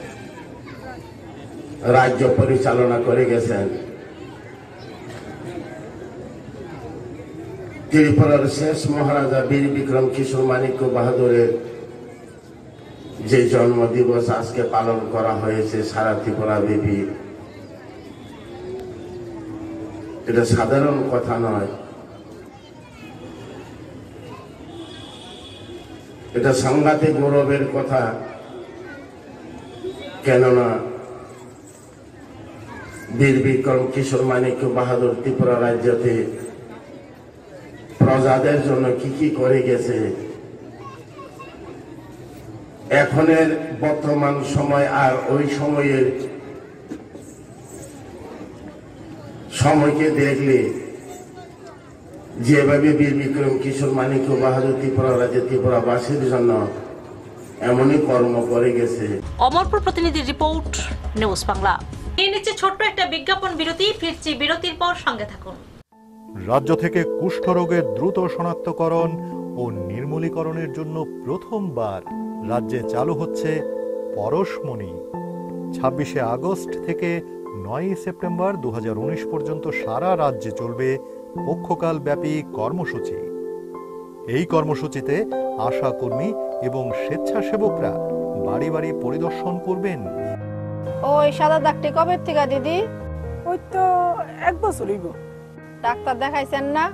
রাজ্য পরিচালনা করে গেছেন। ত্রিপুরার শেষ মহারাজা বীর বিক্রম কিশোর মাণিক্য বাহাদুরের যে জন্ম দিবস আজকে পালন করা হয়েছে সারা ত্রিপুরা ব্যাপী, এটা সাধারণ কথা নয়, এটা সাংঘাতিক গৌরবের কথা। কেননা বীর বিক্রম কিশোর মাণিক্য বাহাদুর ত্রিপুরা রাজ্যতে প্রজাদের জন্য কি কি করে গেছে, এখনের বর্তমান সময় আর ওই সময়ের সময়কে দেখলে যেভাবে বীর বিক্রম কিশোর মাণিক্য বাহাদুর ত্রিপুরা রাজ্যের ত্রিপুরাবাসীর জন্য এমনই কর্ম করে গেছে। অমরপুর প্রতিনিধি রিপোর্ট, নিউজ বাংলা। এই নিচে ছোট্ট একটা বিজ্ঞাপন বিরতি, ফিরছি বিরতির পর, সঙ্গে থাকুন। রাজ্য থেকে কুষ্ঠরোগের দ্রুত শনাক্তকরণ ও নির্মূলীকরণের জন্য প্রথমবার রাজ্যে চালু হচ্ছে পরশমণি। ছাব্বিশে আগস্ট থেকে নয়ই সেপ্টেম্বর দু হাজার উনিশ পর্যন্ত সারা রাজ্যে চলবে পক্ষকাল ব্যাপী কর্মসূচি। এই কর্মসূচিতে আশা কর্মী এবং স্বেচ্ছাসেবকরা বাড়ি বাড়ি পরিদর্শন করবেন। ওই সাদা দাগটি কবে থেকে দিদি? ওই তো এক বছর হইব। ডাক্তার দেখাইছেন না?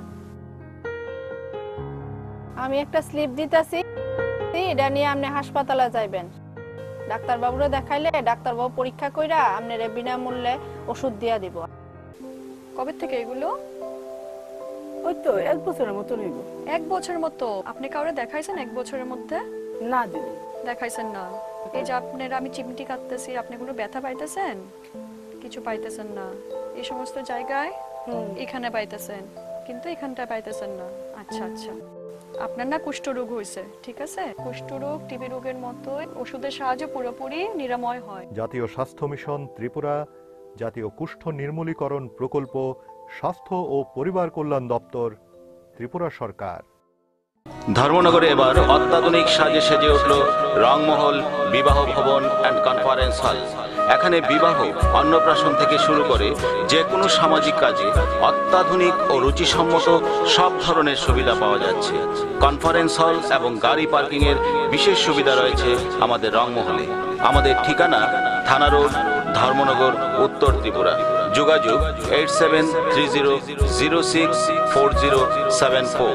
আমি একটা স্লিপ দিতেছি, এটা নিয়ে আপনি হাসপাতালে যাইবেন। ডাক্তার বাবুরে দেখাইলে ডাক্তার বাবু পরীক্ষা কইরা আপনারে বিনামূল্যে ওষুধ দিয়া দিব। কবে থেকে এগুলো? ওই তো এক বছরের মতো হইব। এক বছর মতো? আপনি কাউরে দেখাইছেন এক বছরের মধ্যে? না দিদি, দেখাইছেন না। এই যে আপনার আমি চিমটি কাটতেছি, আপনি কোনো ব্যথা পাইতেছেন? কিছু পাইতেছেন না। এই সমস্ত জায়গায় এখানে পাইতেছেন, কিন্তু এখানটায় পাইতেছেন না। আচ্ছা আচ্ছা, আপনার না কুষ্ঠরোগ হয়েছে, ঠিক আছে? কুষ্ঠরোগ টিবি রোগের মতো ওষুধের সাহায্যে পুরোপুরি নিরাময় হয়। জাতীয় স্বাস্থ্য মিশন ত্রিপুরা, জাতীয় কুষ্ঠ নির্মূলীকরণ প্রকল্প, স্বাস্থ্য ও পরিবার কল্যাণ দপ্তর, ত্রিপুরা সরকার। ধর্মনগরে এবার অত্যাধুনিক সাজে সেজে উঠল রংমহল বিবাহ ভবন অ্যান্ড কনফারেন্স হল। এখানে বিবাহ, অন্নপ্রাশন থেকে শুরু করে যে কোনো সামাজিক কাজে অত্যাধুনিক ও রুচিসম্মত সব ধরনের সুবিধা পাওয়া যাচ্ছে। কনফারেন্স হল এবং গাড়ি পার্কিং এর বিশেষ সুবিধা রয়েছে আমাদের রংমহলে। আমাদের ঠিকানা থানা রোড, ধর্মনগর, উত্তর ত্রিপুরা। যোগাযোগ eight seven three zero zero six four zero seven four.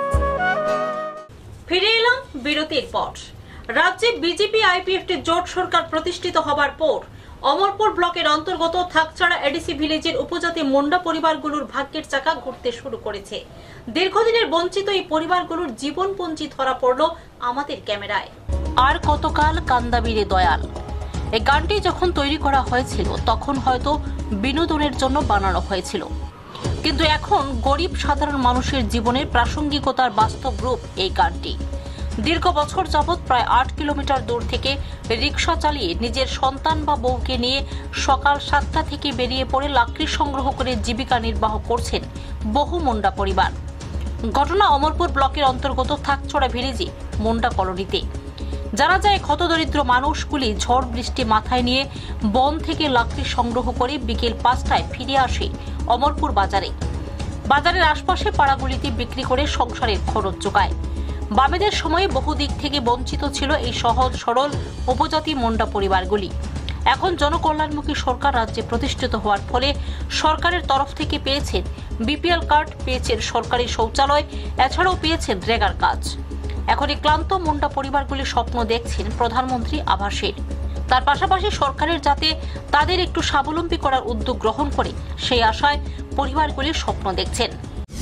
ফিরে এলাম বিরতির পর। রাজ্যে বিজেপি আইপিএফটি জোট সরকার প্রতিষ্ঠিত হবার পর অমরপুর ব্লকের অন্তর্গত থাকছড়া এডিসি ভিলেজের উপজাতি মুন্ডা পরিবারগুলোর ভাগ্যের চাকা ঘুরতে শুরু করেছে। দীর্ঘদিনের বঞ্চিত এই পরিবারগুলোর জীবনপঞ্জি ধরা পড়ল আমাদের ক্যামেরায়। আর কতকাল কান্দাবিরে দয়াল, এই গানটি যখন তৈরি করা হয়েছিল তখন হয়তো বিনোদনের জন্য বানানো হয়েছিল, কিন্তু এখন গরিব সাধারণ মানুষের জীবনের প্রাসঙ্গিকতার বাস্তব রূপ এই গানটি। দীর্ঘ বছর যাবৎ প্রায় আট কিলোমিটার দূর থেকে রিকশা চালিয়ে নিজের সন্তান বা বউকে নিয়ে সকাল সাতটা থেকে বেরিয়ে পড়ে লাকড়ি সংগ্রহ করে জীবিকা নির্বাহ করছেন বহু মুন্ডা পরিবার। ঘটনা অমরপুর ব্লকের অন্তর্গত থাকছড়া ভিলেজে মুন্ডা কলোনিতে। জানা যায় ক্ষতদরিদ্র মানুষগুলি ঝড় বৃষ্টি মাথায় নিয়ে বন থেকে লাকড়ি সংগ্রহ করে বিকেল পাঁচটায় ফিরে আসে অমরপুর বাজারে। বাজারের আশপাশে পাড়াগুলিতে বিক্রি করে সংসারের খরচ যোগায়। বামেদের সময়ে বহু দিক থেকে বঞ্চিত ছিল এই সহজ সরল উপজাতি মুন্ডা পরিবারগুলি। এখন জনকল্যাণমুখী সরকার রাজ্যে প্রতিষ্ঠিত হওয়ার ফলে সরকারের তরফ থেকে পেয়েছেন বিপিএল কার্ড, পেয়েছেন সরকারি শৌচালয়, এছাড়াও পেয়েছেন রেগার কাজ। এখন এই ক্লান্ত মুন্ডা পরিবারগুলি স্বপ্ন দেখছেন প্রধানমন্ত্রী আবাসের। তার পাশাপাশি সরকারের যাতে তাদের একটু স্বাবলম্বী করার উদ্যোগ গ্রহণ করে সেই আশায় পরিবারগুলির স্বপ্ন দেখছেন।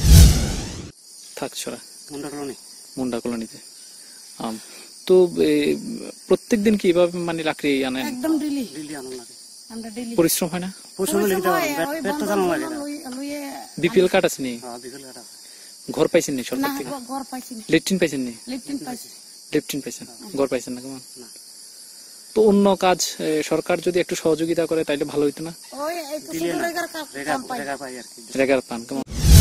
থাকছড়া মুন্ডা কলোনি মুন্ডা কলোনিতে তো প্রত্যেক দিন কি এভাবে মানে লাকড়ি আনেন? একদম ডেইলি ডেইলি আনা লাগে। আমরা ডেইলি পরিশ্রম হয় না? পরিশ্রম লিখতে হয়, পেট তো জানা লাগে না। বিপিএল কার্ড আছে নি? হ্যাঁ বিপিএল কার্ড আছে। ঘর পাইছেন নি সরকার থেকে? না ঘর পাইছি না। লেট্রিন পাইছেন নি? লেট্রিন পাইছি। লেট্রিন পাইছেন, ঘর পাইছেন না কেমন? তো অন্য কাজ সরকার যদি একটু সহযোগিতা করে তাইলে ভালো হইতো না? ওই একটু শুধু রেগার কাম পাই। রেগার পাই আর কি। রেগার পান কেমন?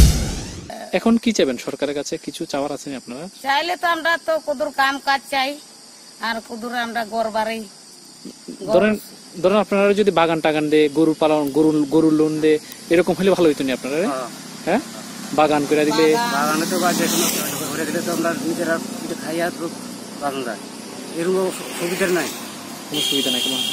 এখন কি চাইবেন সরকারের কাছে? কিছু চাওয়ার আছে আপনারা? চাইলে তো আমরা তো কদুর কাম কাজ চাই আর কদুর আমরা ঘর বাড়ি। ধরেন ধরেন আপনারা যদি বাগান টাগান দে, গরু পালন, গরু গরুর লোন দে, এরকম হলে ভালো হইতো না আপনারা? হ্যাঁ বাগান করে দিলে বাগানে তো বা যে কোনো করে দিলে তো আমরা নিজেরা কিছু খাই আর বাগান যায়, এরকম সুবিধা নাই। কোনো সুবিধা নাই কেমন?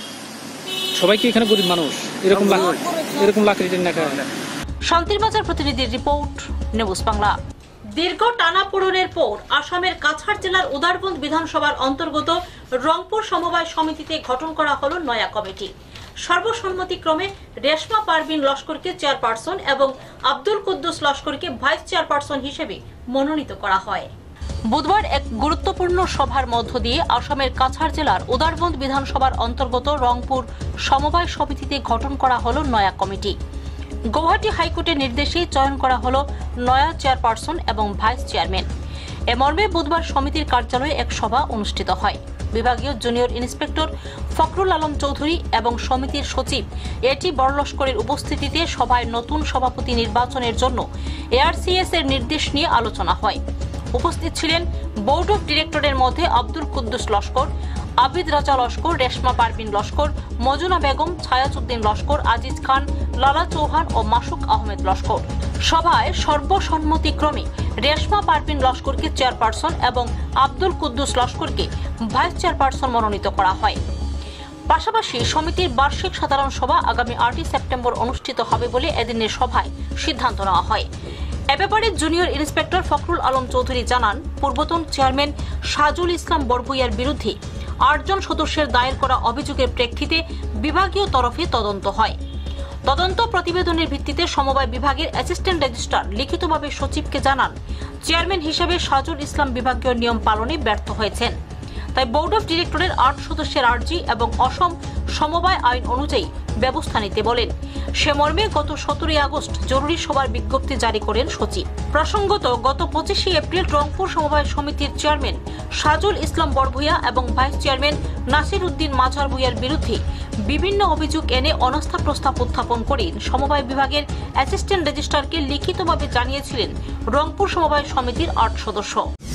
সবাই কি এখানে গরিব মানুষ? এরকম এরকম লাকড়ি টেনে খায়? শান্তির বাজার প্রতিনিধির রিপোর্ট, নিউজ বাংলা। দীর্ঘ টানাপোড়েনের পর আসামের কাছাড় জেলার উদারবন্দ বিধানসভার অন্তর্গত রংপুর সমবায় সমিতিতে গঠন করা হলো নয়া কমিটি। সর্বসম্মতিক্রমে রেশমা পারভিন লস্করকে চেয়ারপারসন এবং আব্দুল কুদ্দুস লস্করকে ভাইস চেয়ারপারসন হিসেবে মনোনীত করা হয়। বুধবার এক গুরুত্বপূর্ণ সভার মধ্য দিয়ে আসামের কাছাড় জেলার উদারবন্দ বিধানসভার অন্তর্গত রংপুর সমবায় সমিতিতে গঠন করা হলো নয়া কমিটি। গৌহাটি হাইকোর্টের নির্দেশে চয়ন করা হলো নয়া চেয়ারপারসন এবং ভাইস চেয়ারম্যান। এ মর্মে বুধবার সমিতির কার্যালয়ে এক সভা অনুষ্ঠিত হয়। বিভাগীয় জুনিয়র ইন্সপেক্টর ফখরুল আলম চৌধুরী এবং সমিতির সচিব এটি বড়লস্করের উপস্থিতিতে সভায় নতুন সভাপতি নির্বাচনের জন্য এআরসিএস এর নির্দেশ নিয়ে আলোচনা হয়। উপস্থিত ছিলেন বোর্ড অব ডিরেক্টরের মধ্যে আব্দুল কুদ্দুস লস্কর, আবিদ রাজা লস্কর, রেশমা পারভিন লস্কর, মজুনা বেগম, ছায়াজউদ্দিন লস্কর, আজিজ খান, লালা চৌহান ও মাসুক আহমেদ লস্কর। সভায় সর্বসম্মতিক্রমে রেশমা পারভিন লস্করকে চেয়ারপারসন এবং আব্দুল কুদ্দুস লস্করকে ভাইস চেয়ারপারসন মনোনীত করা হয়। পাশাপাশি সমিতির বার্ষিক সাধারণ সভা আগামী আটই সেপ্টেম্বর অনুষ্ঠিত হবে বলে এদিনের সভায় সিদ্ধান্ত নেওয়া হয়। এ ব্যাপারে জুনিয়র ইন্সপেক্টর ফখরুল আলম চৌধুরী জানান, পূর্বতন চেয়ারম্যান সাজুল ইসলাম বরভুইয়ার বিরুদ্ধে আটজন সদস্যের দায়ের করা অভিযোগের প্রেক্ষিতে বিভাগীয় তরফে তদন্ত হয়। তদন্ত প্রতিবেদনের ভিত্তিতে সমবায় বিভাগের অ্যাসিস্ট্যান্ট রেজিস্ট্রার লিখিতভাবে সচিবকে জানান, চেয়ারম্যান হিসেবে সাজুল ইসলাম বিভাগীয় নিয়ম পালনে ব্যর্থ হয়েছেন। তাই বোর্ড অব ডিরেক্টরের আট সদস্যের আর্জি এবং অসম সমবায় আইন অনুযায়ী ব্যবস্থা নিতে বলেন। সে মর্মে গত সতেরোই আগস্ট জরুরি সভার বিজ্ঞপ্তি জারি করেন সচিব। প্রসঙ্গত, গত পঁচিশে এপ্রিল রংপুর সমবায় সমিতির চেয়ারম্যান সাজুল ইসলাম বরভুইয়া এবং ভাইস চেয়ারম্যান নাসির উদ্দিন মাঝার ভুইয়ার বিরুদ্ধে বিভিন্ন অভিযোগ এনে অনাস্থা প্রস্তাব উত্থাপন করে সমবায় বিভাগের অ্যাসিস্ট্যান্ট রেজিস্ট্রারকে লিখিতভাবে জানিয়েছিলেন রংপুর সমবায় সমিতির আট সদস্য।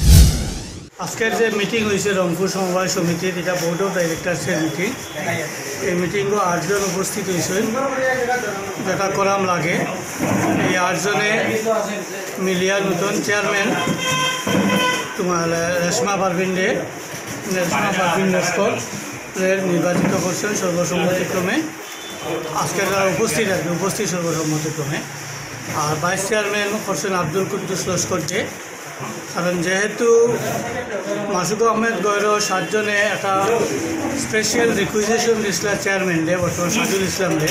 আজকের যে মিটিং হয়েছে রংপুর সমবায় সমিতির, এটা বোর্ড অফ ডাইরেক্টরসের মিটিং। এই মিটিংও আটজন উপস্থিত হয়েছেন, যেটা করাম লাগে। এই আটজনে মিলিয়া নতুন চেয়ারম্যান তোমার রেশমা পারভিন রে রেশমা পারভিন লস্কর নির্বাচিত করছেন সর্বসম্মতিক্রমে। আজকে যারা উপস্থিত আছে উপস্থিত সর্বসম্মতিক্রমে, আর ভাইস চেয়ারম্যান হোসেন আব্দুল কুদ্দুস লস্করকে, কারণ যেহেতু মাসুদ আহমেদ গয়র সাতজনে একটা স্পেশাল রিকুইজিশন দিছিল চেয়ারম্যানরে বর্তমান সাজুল ইসলামরে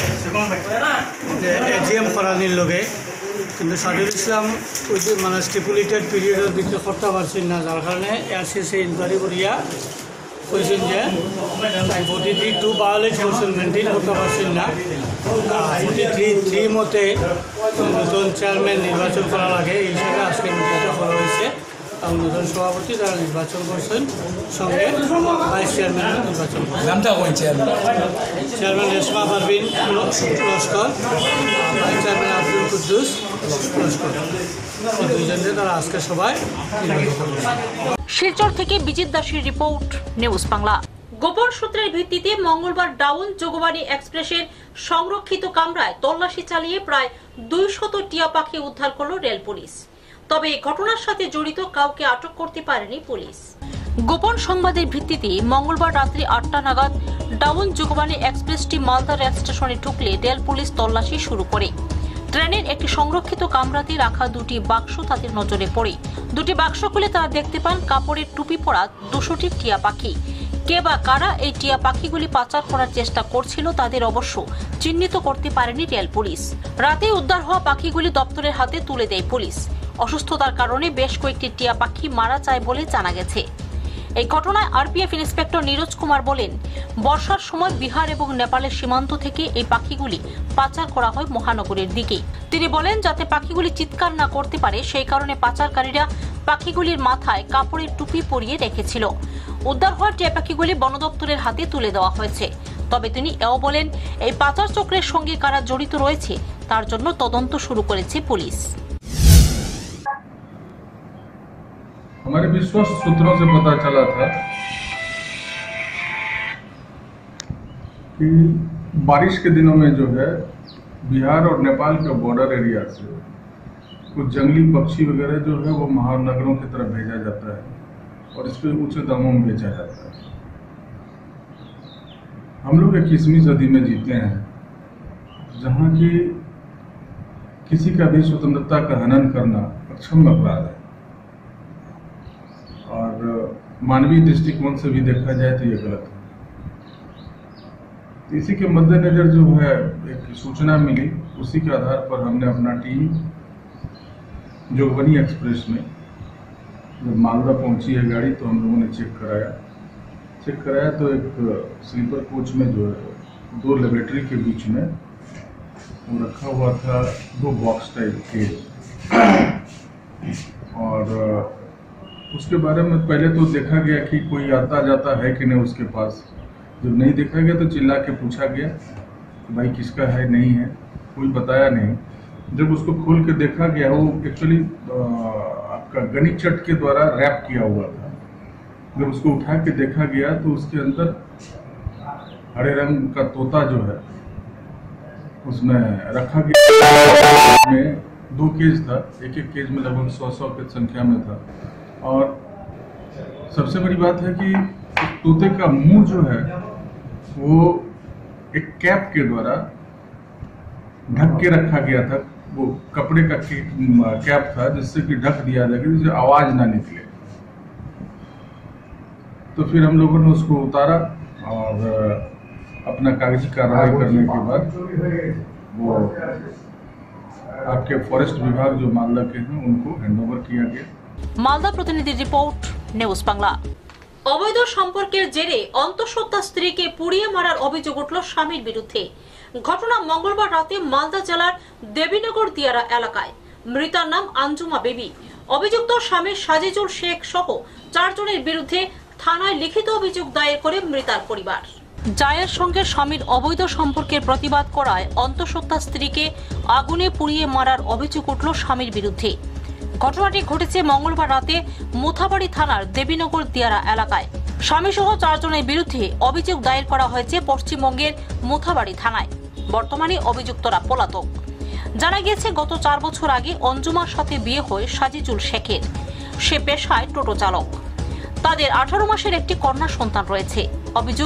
যে এজিএম করানির লগে, কিন্তু সাজুল ইসলাম ওই যে মানে স্টিপুলেটেড পিরিয়ডের দিকে করতে পারছেন না, যার কারণে এআরসিসি ইনকোয়ারি করিয়া কইছেন যে ফোর্টি থ্রি টু বায়োলেজ করছেন, মেনটেন করতে পারছেন না, ফোর্টি থ্রি থ্রি মতে নতুন চেয়ারম্যান নির্বাচন করা লাগে, এই হিসাবে আজকে মিটিংটা করা হয়েছে। এবং নতুন সভাপতি তারা নির্বাচন করছেন, সঙ্গে ভাইস চেয়ারম্যান নির্বাচন করছেন। Chairman Reshma Parvin Laskar, vice chairman Abdul Kuddus Laskar, দুইজনকে তারা আজকে সবাই নির্বাচন করছেন। শিলচর থেকে বিজিত দাসের রিপোর্ট, নিউজ বাংলা। গোপন সূত্রের ভিত্তিতে মঙ্গলবার ডাউন যোগবাণী এক্সপ্রেসের সংরক্ষিত কামরায় তল্লাশি চালিয়ে প্রায় দুইশত টিয়া পাখি উদ্ধার করল রেল পুলিশ। তবে এই ঘটনার সাথে জড়িত কাউকে আটক করতে পারেনি পুলিশ। গোপন সংবাদের ভিত্তিতে মঙ্গলবার রাত্রি আটটা নাগাদ ডাউন যোগবাণী এক্সপ্রেসটি মালদা রেল স্টেশনে ঢুকলে রেল পুলিশ তল্লাশি শুরু করে। ট্রেনের একটি সংরক্ষিত কামরাতে রাখা দুটি বাক্স তাদের নজরে পড়ে। দুটি বাক্স খুলে তারা দেখতে পান কাপড়ের টুপি পরা দুশোটি টিয়া পাখি। কে বা কারা এই টিয়া পাখিগুলি পাচার করার চেষ্টা করছিল তাদের অবশ্য চিহ্নিত করতে পারেনি রেল পুলিশ। রাতে উদ্ধার হওয়া পাখিগুলি দপ্তরের হাতে তুলে দেয় পুলিশ। অসুস্থতার কারণে বেশ কয়েকটি টিয়া পাখি মারা যায় বলে জানা গেছে। এই ঘটনায় আরপিএফ ইন্সপেক্টর নীরজ কুমার বলেন, বর্ষার সময় বিহার এবং নেপালের সীমান্ত থেকে এই পাখিগুলি পাচার করা হয় মহানগরের দিকে। তিনি বলেন, যাতে পাখিগুলি চিৎকার না করতে পারে সেই কারণে পাচারকারীরা পাখিগুলির মাথায় কাপড়ের টুপি পরিয়ে রেখেছিল। উদ্ধার হওয়া টিয়া পাখিগুলি বন দপ্তরের হাতে তুলে দেওয়া হয়েছে। তবে তিনি এও বলেন, এই পাচার চক্রের সঙ্গে কারা জড়িত রয়েছে তার জন্য তদন্ত শুরু করেছে পুলিশ। हमारे विश्वस्त सूत्रों से पता चला था कि बारिश के दिनों में जो है बिहार और नेपाल के बॉर्डर एरिया से कुछ जंगली पक्षी वगैरह जो है वो महानगरों की तरफ भेजा जाता है और इस पर उच्च दामों में बेचा जाता है। हम लोग इक्कीसवीं सदी में जीते हैं, जहाँ की किसी का भी स्वतंत्रता का हनन करना अक्षम्य अपराध है और मानवीय दृष्टिकोण से भी देखा जाए तो ये गलत है। इसी के मद्देनजर जो है एक सूचना मिली, उसी के आधार पर हमने अपना टीम जोगबनी एक्सप्रेस में जब मालदा पहुंची है गाड़ी तो हम लोगों ने चेक कराया चेक कराया तो एक स्लीपर कोच में जो है दो लेबोरेटरी के बीच में वो रखा हुआ था दो बॉक्स टाइप केज, और उसके बारे में पहले तो देखा गया कि कोई आता जाता है कि नहीं उसके पास। जब नहीं देखा गया तो चिल्ला के पूछा गया कि भाई किसका है, नहीं है, कोई बताया नहीं। जब उसको खोल के देखा गया, वो एक्चुअली आपका गनी चट के द्वारा रैप किया हुआ था। जब उसको उठा के देखा गया तो उसके अंदर हरे रंग का तोता जो है उसमें रखा गया में दो केज था, एक एक केज में लगभग सौ सौ की संख्या में था। और सबसे बड़ी बात है कि तोते का मुंह जो है वो एक कैप के द्वारा ढक के रखा गया था। वो कपड़े का कैप था जिससे कि ढक दिया जाएगा जिससे आवाज ना निकले। तो फिर हम लोगों ने उसको उतारा और अपना कागजी कार्रवाई करने के बाद वो आपके फॉरेस्ट विभाग जो मालदा के हैं उनको हैंडओवर किया गया। মালদা প্রতিনিধি রিপোর্ট, নিউজ বাংলা। অবৈধ সম্পর্কের জেরে অন্তঃসত্ত্বা স্ত্রীকে পুড়িয়ে মারার অভিযোগ উঠল স্বামীর বিরুদ্ধে। ঘটনা মঙ্গলবার রাতে মালদা জেলার দেবীনগর দিয়ারা এলাকায়। মৃতার নাম আঞ্জুমা বেবি। অভিযুক্ত স্বামী সাজিজুল শেখ সহ চারজনের বিরুদ্ধে থানায় লিখিত অভিযোগ দায়ের করে মৃতার পরিবার। জায়ের সঙ্গে স্বামীর অবৈধ সম্পর্কের প্রতিবাদ করায় অন্তঃসত্ত্বা স্ত্রীকে আগুনে পুড়িয়ে মারার অভিযোগ উঠল স্বামীর বিরুদ্ধে। ঘটনাটি ঘটেছে মঙ্গলবার রাতে মুথাবাড়ি থানার দেবীনগর দিয়ারা এলাকায়। স্বামী সহ চারজনের বিরুদ্ধে অভিযোগ দায়ের করা হয়েছে পশ্চিমবঙ্গের মুথাবাড়ি থানায়। বর্তমানে অভিযুক্তরা পলাতক। জানা গিয়েছে গত চার বছর আগে অঞ্জুমার সাথে বিয়ে হয় সাজিজুল শেখের। সে পেশায় টোটো চালক। তাদের আঠারো মাসের একটি কন্যা সন্তান রয়েছে। অভিযোগ,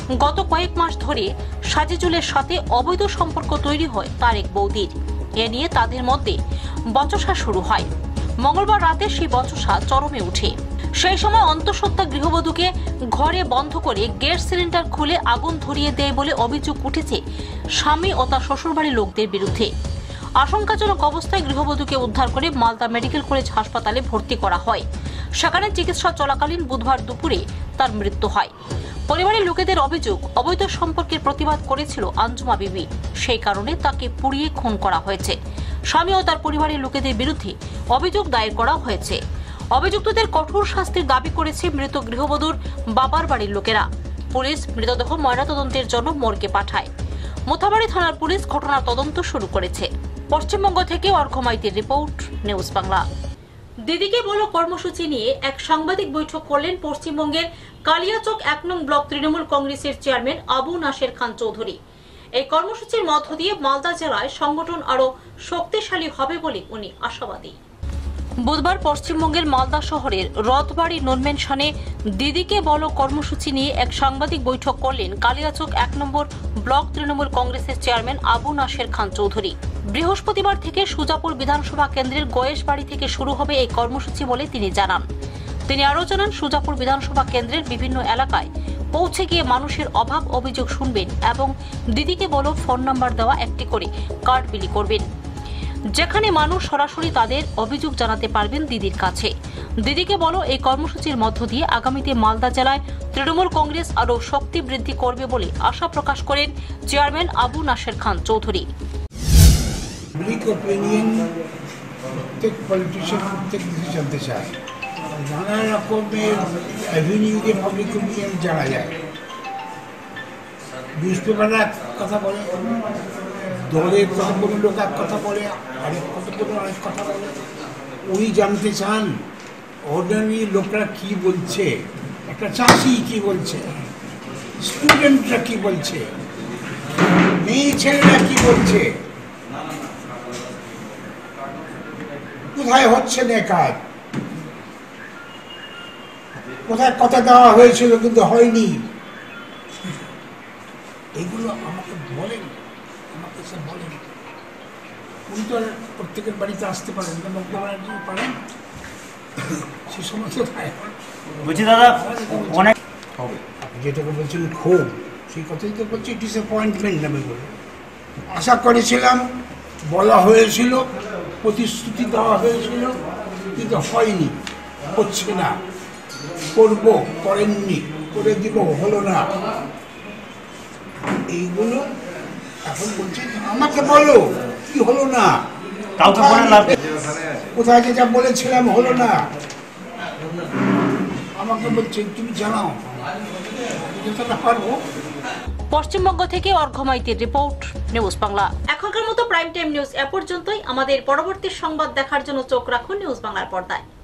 গত কয়েক মাস ধরে সাজিজুলের সাথে অবৈধ সম্পর্ক তৈরি হয় তার এক বৌদির। এ নিয়ে তাদের মধ্যে বচসা শুরু হয়। মঙ্গলবার রাতে সেই বচসা চরমে ওঠে। সেই সময় অন্তঃসত্ত্বা গৃহবধূকে ঘরে বন্ধ করে গ্যাস সিলিন্ডার খুলে আগুন ধরিয়ে দেয় বলে অভিযোগ উঠেছে স্বামী ও তার শ্বশুরবাড়ির লোকদের বিরুদ্ধে। আশঙ্কাজনক অবস্থায় গৃহবধূকে উদ্ধার করে মালদা মেডিকেল কলেজ হাসপাতালে ভর্তি করা হয়। সেখানে চিকিৎসা চলাকালীন বুধবার দুপুরে তার মৃত্যু হয়। পরিবারের লোকেদের অভিযোগ, অবৈধ সম্পর্কের প্রতিবাদ করেছিল আঞ্জুমা বিবি, সেই কারণে তাকে পুড়িয়ে খুন করা হয়েছে। স্বামী ও তার পরিবারের লোকেদের বিরুদ্ধে অভিযোগ দায়ের করা হয়েছে। অভিযুক্তদের কঠোর শাস্তির দাবি করেছে মৃত গৃহবধূর বাবার বাড়ির লোকেরা। পুলিশ মৃতদেহ ময়নাতদন্তের জন্য মর্গে পাঠায়। মোথাবাড়ি থানার পুলিশ ঘটনার তদন্ত শুরু করেছে। পশ্চিমবঙ্গ থেকে অর্ঘমাইতির রিপোর্ট, নিউজ বাংলা। দিদিকে বলো কর্মসূচি নিয়ে এক সাংবাদিক বৈঠক করলেন পশ্চিমবঙ্গের কালিয়াচক এক নং ব্লক তৃণমূল কংগ্রেসের চেয়ারম্যান আবু নাসের খান চৌধুরী। এই কর্মসূচির মধ্য দিয়ে মালদা জেলায় সংগঠন আরো শক্তিশালী হবে বলে উনি আশাবাদী। বুধবার পশ্চিমবঙ্গের মালদা শহরের রথবাড়ি নূরমেনশনে দিদিকে বলো কর্মসূচি নিয়ে এক সাংবাদিক বৈঠক করলেন কালিয়াচক এক নম্বর ব্লক তৃণমূল কংগ্রেসের চেয়ারম্যান আবু নাসের খান চৌধুরী। বৃহস্পতিবার থেকে সুজাপুর বিধানসভা কেন্দ্রের গয়েশবাড়ি থেকে শুরু হবে এই কর্মসূচি বলে তিনি জানান। তিনি আরও জানান, সুজাপুর বিধানসভা কেন্দ্রের বিভিন্ন এলাকায় পৌঁছে গিয়ে মানুষের অভাব অভিযোগ শুনবেন এবং দিদিকে বলো ফোন নাম্বার দেওয়া একটি করে কার্ড বিলি করবেন, যেখানে মানুষ সরাসরি তাদের অভিযোগ জানাতে পারবেন দিদির কাছে। দিদিকে বলো এই কর্মসূচির মধ্য দিয়ে আগামীতে মালদা জেলায় তৃণমূল কংগ্রেস আরও শক্তি বৃদ্ধি করবে বলে আশা প্রকাশ করেন chairman Abu Naser Khan Chowdhury. Public opinion প্রত্যেক পলিটিশিয়ান প্রত্যেক দেশে জানতে চায়, নানা রকমের অ্যাভিনিউতে পাবলিক ওপিনিয়ন জানা যায়। নিউজ পেপাররা এক কথা বলে, দলের কতগুলো লোক এক কথা বলে, আরেক কতগুলো আরেক কথা বলে। উনি জানতে চান অর্ডিনারি লোকরা কি বলছে, একটা চাষি কি বলছে, স্টুডেন্টরা কি বলছে, মেয়ে ছেলেরা কি বলছে, কোথায় হচ্ছে না কাজ, কোথায় কথা দেওয়া হয়েছিল কিন্তু হয়নি, এগুলো আমাকে বলেন, আমাকে সব বলেন। উনি তো প্রত্যেকের বাড়িতে আসতে পারেন না, বক্তব্য পারেন, সে সময় কোথায় বলছি দাদা অনেক আপনি যেটাকে বলছেন ক্ষোভ, সেই কথাই তো বলছি ডিসঅ্যাপয়েন্টমেন্ট নামে বলে। আশা করেছিলাম, বলা হয়েছিল, প্রতিশ্রুতি দেওয়া হয়েছিল, কিন্তু হয়নি, হচ্ছে না, করব, করেননি, করে দিব, হলো না। এইগুলো এখন বলছে আমাকে বলো কি হলো না, কাউকে বলে লাভ, কোথায় যেটা বলেছিলাম হলো না, আমাকে বলছে তুমি জানাও, যতটা পারবো। পশ্চিমবঙ্গ থেকে অর্ঘমাইতির রিপোর্ট, নিউজ বাংলা। এখনকার মতো প্রাইম টাইম নিউজ এ পর্যন্তই। আমাদের পরবর্তী সংবাদ দেখার জন্য চোখ রাখুন নিউজ বাংলার পর্দায়।